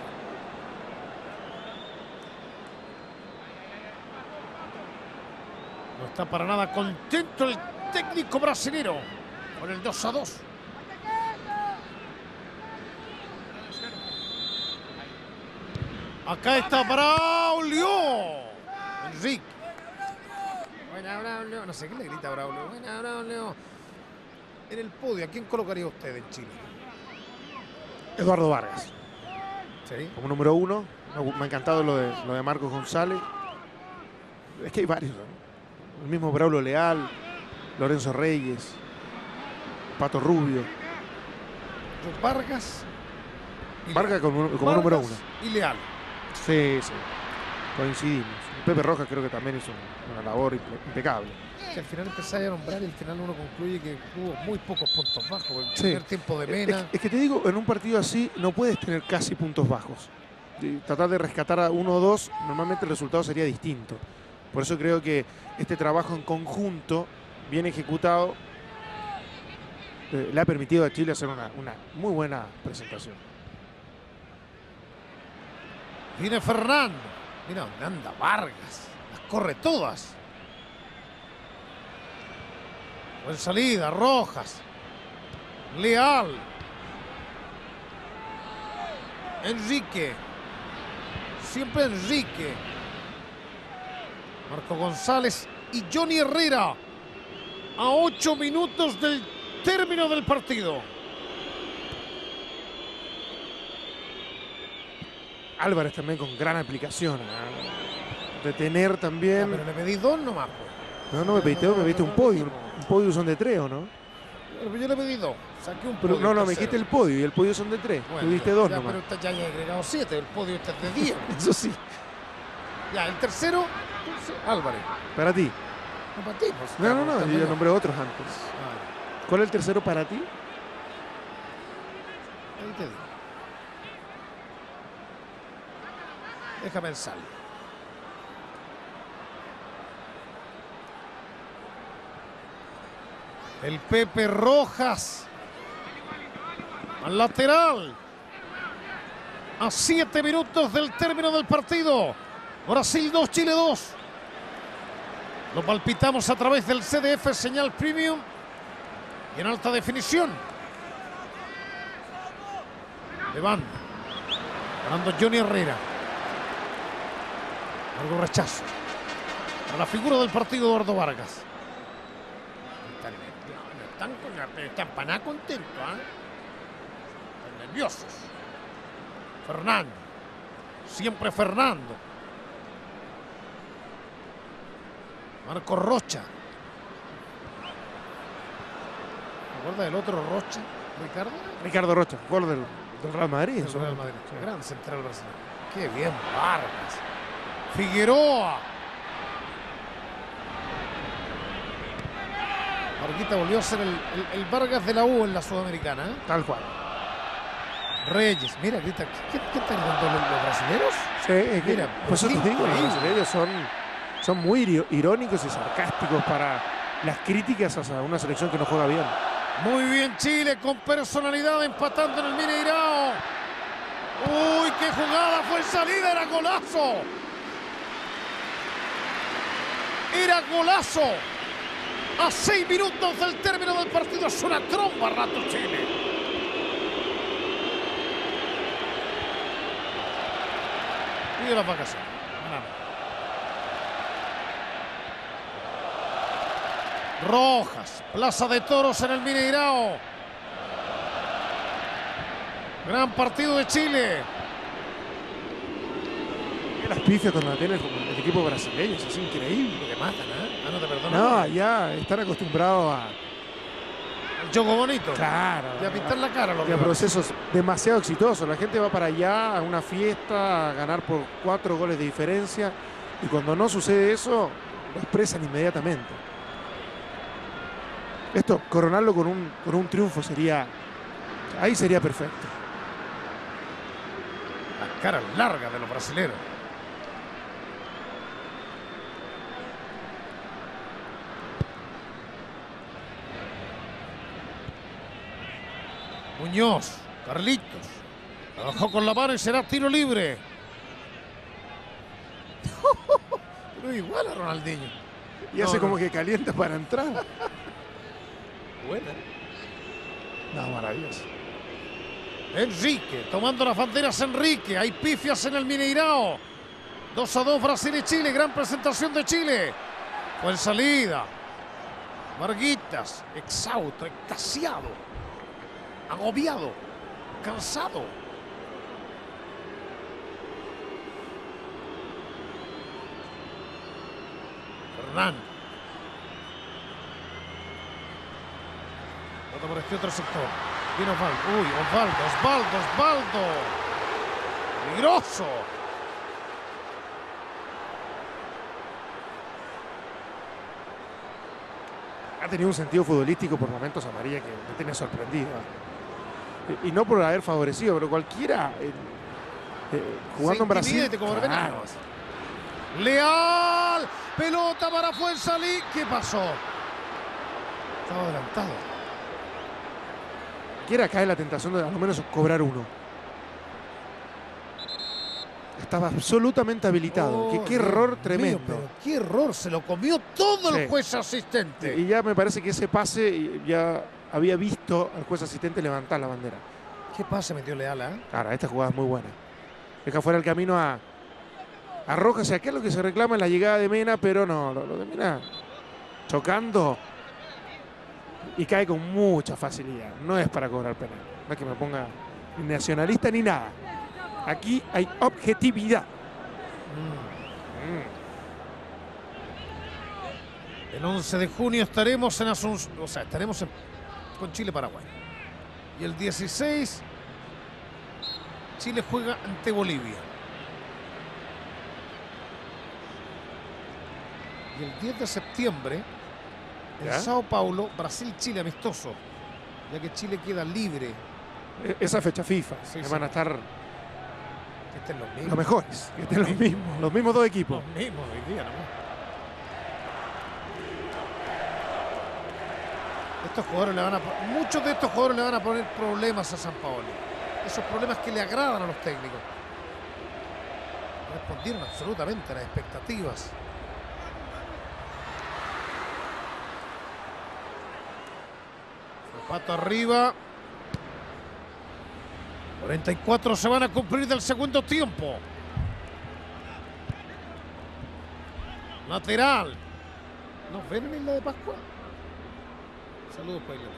Speaker 1: No está para nada contento el técnico brasilero con el dos a dos. Acá está Braulio. Enrique. Buena Braulio. No sé qué le grita a Braulio. Buena Braulio. En el podio, ¿a quién colocaría usted en Chile?
Speaker 2: Eduardo Vargas.
Speaker 1: ¿Sí?
Speaker 2: Como número uno. Me, me ha encantado lo de, lo de Marcos González. Es que hay varios, ¿no? El mismo Braulio Leal, Lorenzo Reyes, Pato Rubio.
Speaker 1: Vargas. y
Speaker 2: Vargas como, como
Speaker 1: Vargas
Speaker 2: número uno.
Speaker 1: Y Leal.
Speaker 2: Sí, sí. Coincidimos. Pepe Rojas creo que también hizo una labor impe- impecable.
Speaker 1: Que al final empezáis a nombrar y al final uno concluye que hubo muy pocos puntos bajos. El
Speaker 2: Sí.
Speaker 1: primer tiempo de
Speaker 2: Es,
Speaker 1: Mena.
Speaker 2: es que te digo, en un partido así no puedes tener casi puntos bajos. Y tratar de rescatar a uno o dos, normalmente el resultado sería distinto. Por eso creo que este trabajo en conjunto, bien ejecutado, eh, le ha permitido a Chile hacer una, una muy buena presentación.
Speaker 1: Viene Fernando. Mira dónde anda Vargas. Las corre todas. Buen salida, Rojas. Leal. Enrique. Siempre Enrique. Marco González y Johnny Herrera. A ocho minutos del término del partido.
Speaker 2: Álvarez también con gran aplicación. ¿eh? De tener
Speaker 1: Ah,
Speaker 2: también...
Speaker 1: pero le pedí dos nomás. Pues.
Speaker 2: No, no me pediste dos, me pediste un podio. Un podio son de tres, ¿o no?
Speaker 1: Pero yo le pedí dos. Saqué un
Speaker 2: Pero,
Speaker 1: podio,
Speaker 2: no, no, me
Speaker 1: tercero.
Speaker 2: dijiste el podio y el podio son de tres.
Speaker 1: Bueno,
Speaker 2: Tuviste
Speaker 1: ya,
Speaker 2: dos
Speaker 1: ya,
Speaker 2: nomás.
Speaker 1: pero usted ya haya agregado siete. El podio este es de diez.
Speaker 2: Eso sí,
Speaker 1: Ya, el tercero, entonces, Álvarez.
Speaker 2: para ti.
Speaker 1: No para ti, pues,
Speaker 2: No, no, no,
Speaker 1: estamos-
Speaker 2: yo
Speaker 1: estamos-
Speaker 2: nombré otros antes.
Speaker 1: Ah,
Speaker 2: ¿Cuál es el tercero para ti?
Speaker 1: ahí te digo. Déjame pensar. El Pepe Rojas. Al lateral. A siete minutos del término del partido. Brasil dos, Chile dos. Lo palpitamos a través del C D F Señal Premium y en alta definición. De banda. Ganando Johnny Herrera. Largo rechazo. A la figura del partido Eduardo Vargas. están, están para nada contentos, ¿eh? Están nerviosos. Fernando. Siempre Fernando. Marco Rocha. ¿Te acuerdas del otro Rocha, Ricardo?
Speaker 2: Ricardo Rocha, jugador del, del Real Madrid.
Speaker 1: El Real Madrid. Sí. Gran central brasileño. Qué bien, Vargas. Figueroa. Varguita volvió a ser el, el, el Vargas de la U en la Sudamericana, ¿eh?
Speaker 2: Tal cual.
Speaker 1: Reyes, mira, grita, ¿qué, qué están gritando los, los brasileños?
Speaker 2: Sí, es que,
Speaker 1: mira,
Speaker 2: pues eso te digo, los
Speaker 1: increíble.
Speaker 2: brasileños son, son muy irónicos y sarcásticos para las críticas hacia una selección que no juega bien.
Speaker 1: Muy bien Chile, con personalidad, empatando en el Mineirao. Uy, qué jugada, fue en salida, era golazo. Era golazo. A seis minutos del término del partido es una tromba rato Chile. Pide las vacaciones. Rojas, Plaza de Toros en el Mineirao. Gran partido de Chile.
Speaker 2: Y las pifias cuando la tiene el, el equipo brasileño, es increíble.
Speaker 1: Te matan, ¿eh? Ah, no te perdono.
Speaker 2: No, ya están acostumbrados a...
Speaker 1: El juego bonito.
Speaker 2: Claro.
Speaker 1: Y a pintar la cara. Los
Speaker 2: Y a procesos demasiado exitosos. La gente va para allá a una fiesta, a ganar por cuatro goles de diferencia. Y cuando no sucede eso, lo expresan inmediatamente. Esto, coronarlo con un, con un triunfo sería... Ahí sería perfecto.
Speaker 1: Las caras largas de los brasileños. Muñoz, Carlitos. Trabajó con la mano y será tiro libre. Pero igual a Ronaldinho.
Speaker 2: Y hace no, como no. que calienta para entrar.
Speaker 1: Buena.
Speaker 2: No, maravilloso.
Speaker 1: Enrique, tomando las banderas Enrique. Hay pifias en el Mineirao. dos a dos Brasil y Chile. Gran presentación de Chile. Fue en salida. Varguitas, exhausto, extasiado, agobiado, cansado. Fernando. Bota por este otro sector. Viene Osvaldo. Uy, Osvaldo, Osvaldo, Osvaldo. Peligroso.
Speaker 2: Ha tenido un sentido futbolístico por momentos amarilla que me tiene sorprendido. Y, y no por haber favorecido, pero cualquiera eh, eh, jugando en Brasil.
Speaker 1: Como claro. Leal. Pelota para Fuenzalí. ¿Qué pasó? Estaba adelantado.
Speaker 2: Quiera caer la tentación de al menos cobrar uno. Estaba absolutamente habilitado. Oh, qué, qué error mío, tremendo.
Speaker 1: Pero qué error. Se lo comió todo sí. el juez asistente.
Speaker 2: Y ya me parece que ese pase ya había visto al juez asistente levantar la bandera.
Speaker 1: ¿Qué pase metió Leal? ¿eh?
Speaker 2: Claro, esta jugada es muy buena. Deja fuera el camino a, a Rojas. Acá es lo que se reclama en la llegada de Mena, pero no, lo, lo de Mena chocando y cae con mucha facilidad. No es para cobrar penal. No es que me ponga ni nacionalista ni nada. Aquí hay objetividad.
Speaker 1: Mm. Mm. El once de junio estaremos en Asunción, o sea, estaremos en, con Chile-Paraguay. Y el dieciséis, Chile juega ante Bolivia. Y el diez de septiembre, en ¿Ya? Sao Paulo, Brasil-Chile amistoso. Ya que Chile queda libre.
Speaker 2: Esa fecha FIFA, sí, que sí. van a estar...
Speaker 1: Que estén los mismos.
Speaker 2: Los mejores, que estén los mismos, los mismos dos equipos.
Speaker 1: Los mismos hoy día, ¿no? Estos jugadores le van a, muchos de estos jugadores le van a poner problemas a Sampaoli. Esos problemas que le agradan a los técnicos. Respondieron absolutamente a las expectativas. Pato arriba. cuarenta y cuatro se van a cumplir del segundo tiempo. Lateral. ¿Nos ven en Isla de Pascua? Saludos para él.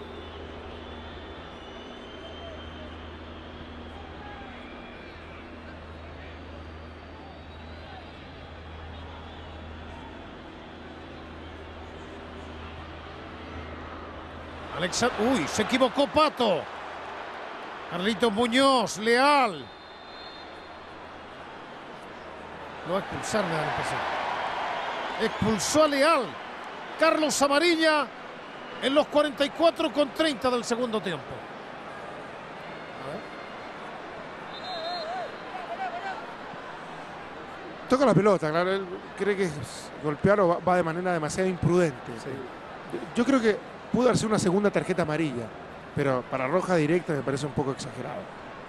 Speaker 1: Alexa, uy, se equivocó Pato. Carlitos Muñoz, Leal. Lo va a expulsar, me da la impresión. Expulsó a Leal. Carlos Amarilla en los cuarenta y cuatro con treinta del segundo tiempo. A ver.
Speaker 2: Toca la pelota, claro. Él cree que golpear o va, va de manera demasiado imprudente.
Speaker 1: Sí.
Speaker 2: Yo creo que pudo hacer una segunda tarjeta amarilla, pero para roja directa me parece un poco exagerado.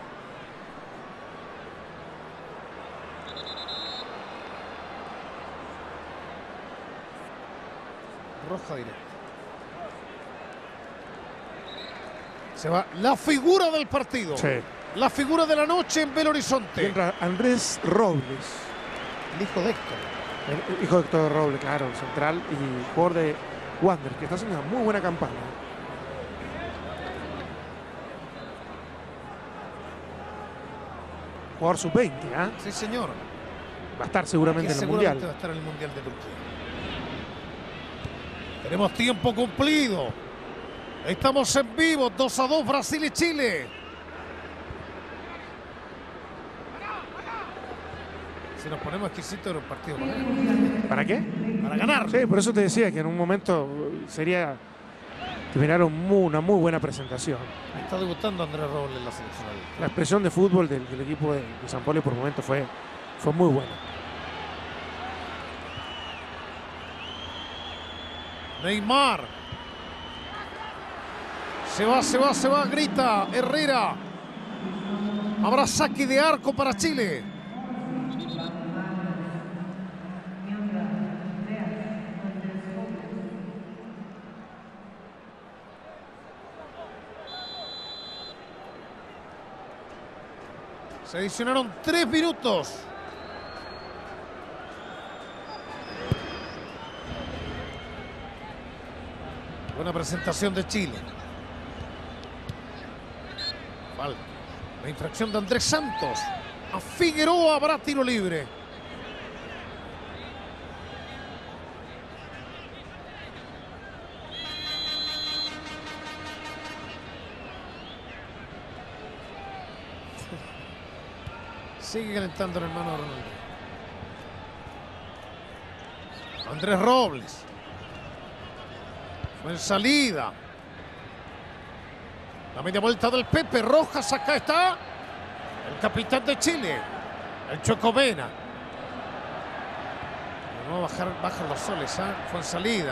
Speaker 1: Roja directa. Se va la figura del partido.
Speaker 2: Sí.
Speaker 1: La figura de la noche en Belo Horizonte.
Speaker 2: Entra Andrés Robles.
Speaker 1: El hijo de Héctor.
Speaker 2: El hijo de Héctor Robles, claro, central y jugador de Wander, que está haciendo una muy buena campaña. Jugador sub veinte, ¿eh?
Speaker 1: Sí, señor.
Speaker 2: Va a estar seguramente
Speaker 1: Que
Speaker 2: en el
Speaker 1: seguramente
Speaker 2: Mundial.
Speaker 1: va a estar en el Mundial de Turquía. Tenemos tiempo cumplido. Estamos en vivo, dos a dos, Brasil y Chile. Si nos ponemos exquisitos en un partido para ganar.
Speaker 2: ¿Para qué?
Speaker 1: Para ganar.
Speaker 2: Sí, por eso te decía que en un momento sería terminar un muy, una muy buena presentación.
Speaker 1: Está debutando Andrés Robles en la selección.
Speaker 2: La expresión de fútbol del, del equipo de, de San Poli por momento fue, fue muy buena.
Speaker 1: Neymar. Se va, se va, se va, grita Herrera. Habrá saque de arco para Chile. Se adicionaron tres minutos. Buena presentación de Chile. Falta. La infracción de Andrés Santos. A Figueroa habrá tiro libre. Sigue calentando el hermano Ronaldo. Andrés Robles. Fue en salida. La media vuelta del Pepe Rojas. Acá está el capitán de Chile, el Chocomena. No bajar, bajan los soles, ¿eh? Fue en salida.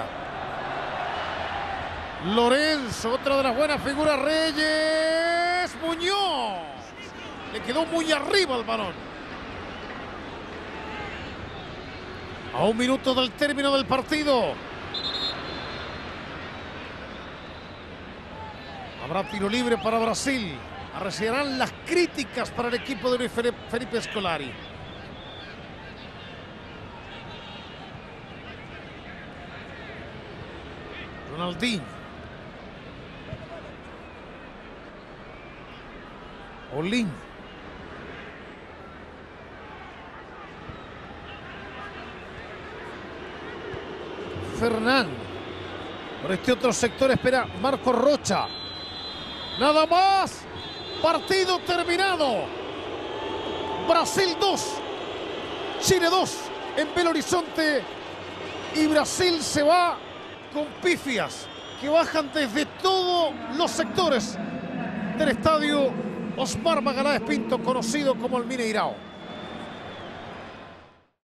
Speaker 1: Lorenzo, otra de las buenas figuras. Reyes Muñoz. Le quedó muy arriba el balón. A un minuto del término del partido. Habrá tiro libre para Brasil. Arreciarán las críticas para el equipo de Luis Felipe Scolari. Ronaldinho. Olin. Fernando. Por este otro sector espera Marco Rocha. Nada más. Partido terminado. Brasil dos. Chile dos. En Belo Horizonte. Y Brasil se va con pifias que bajan desde todos los sectores del estadio Osmar Magaláes Pinto, conocido como el Mineirao.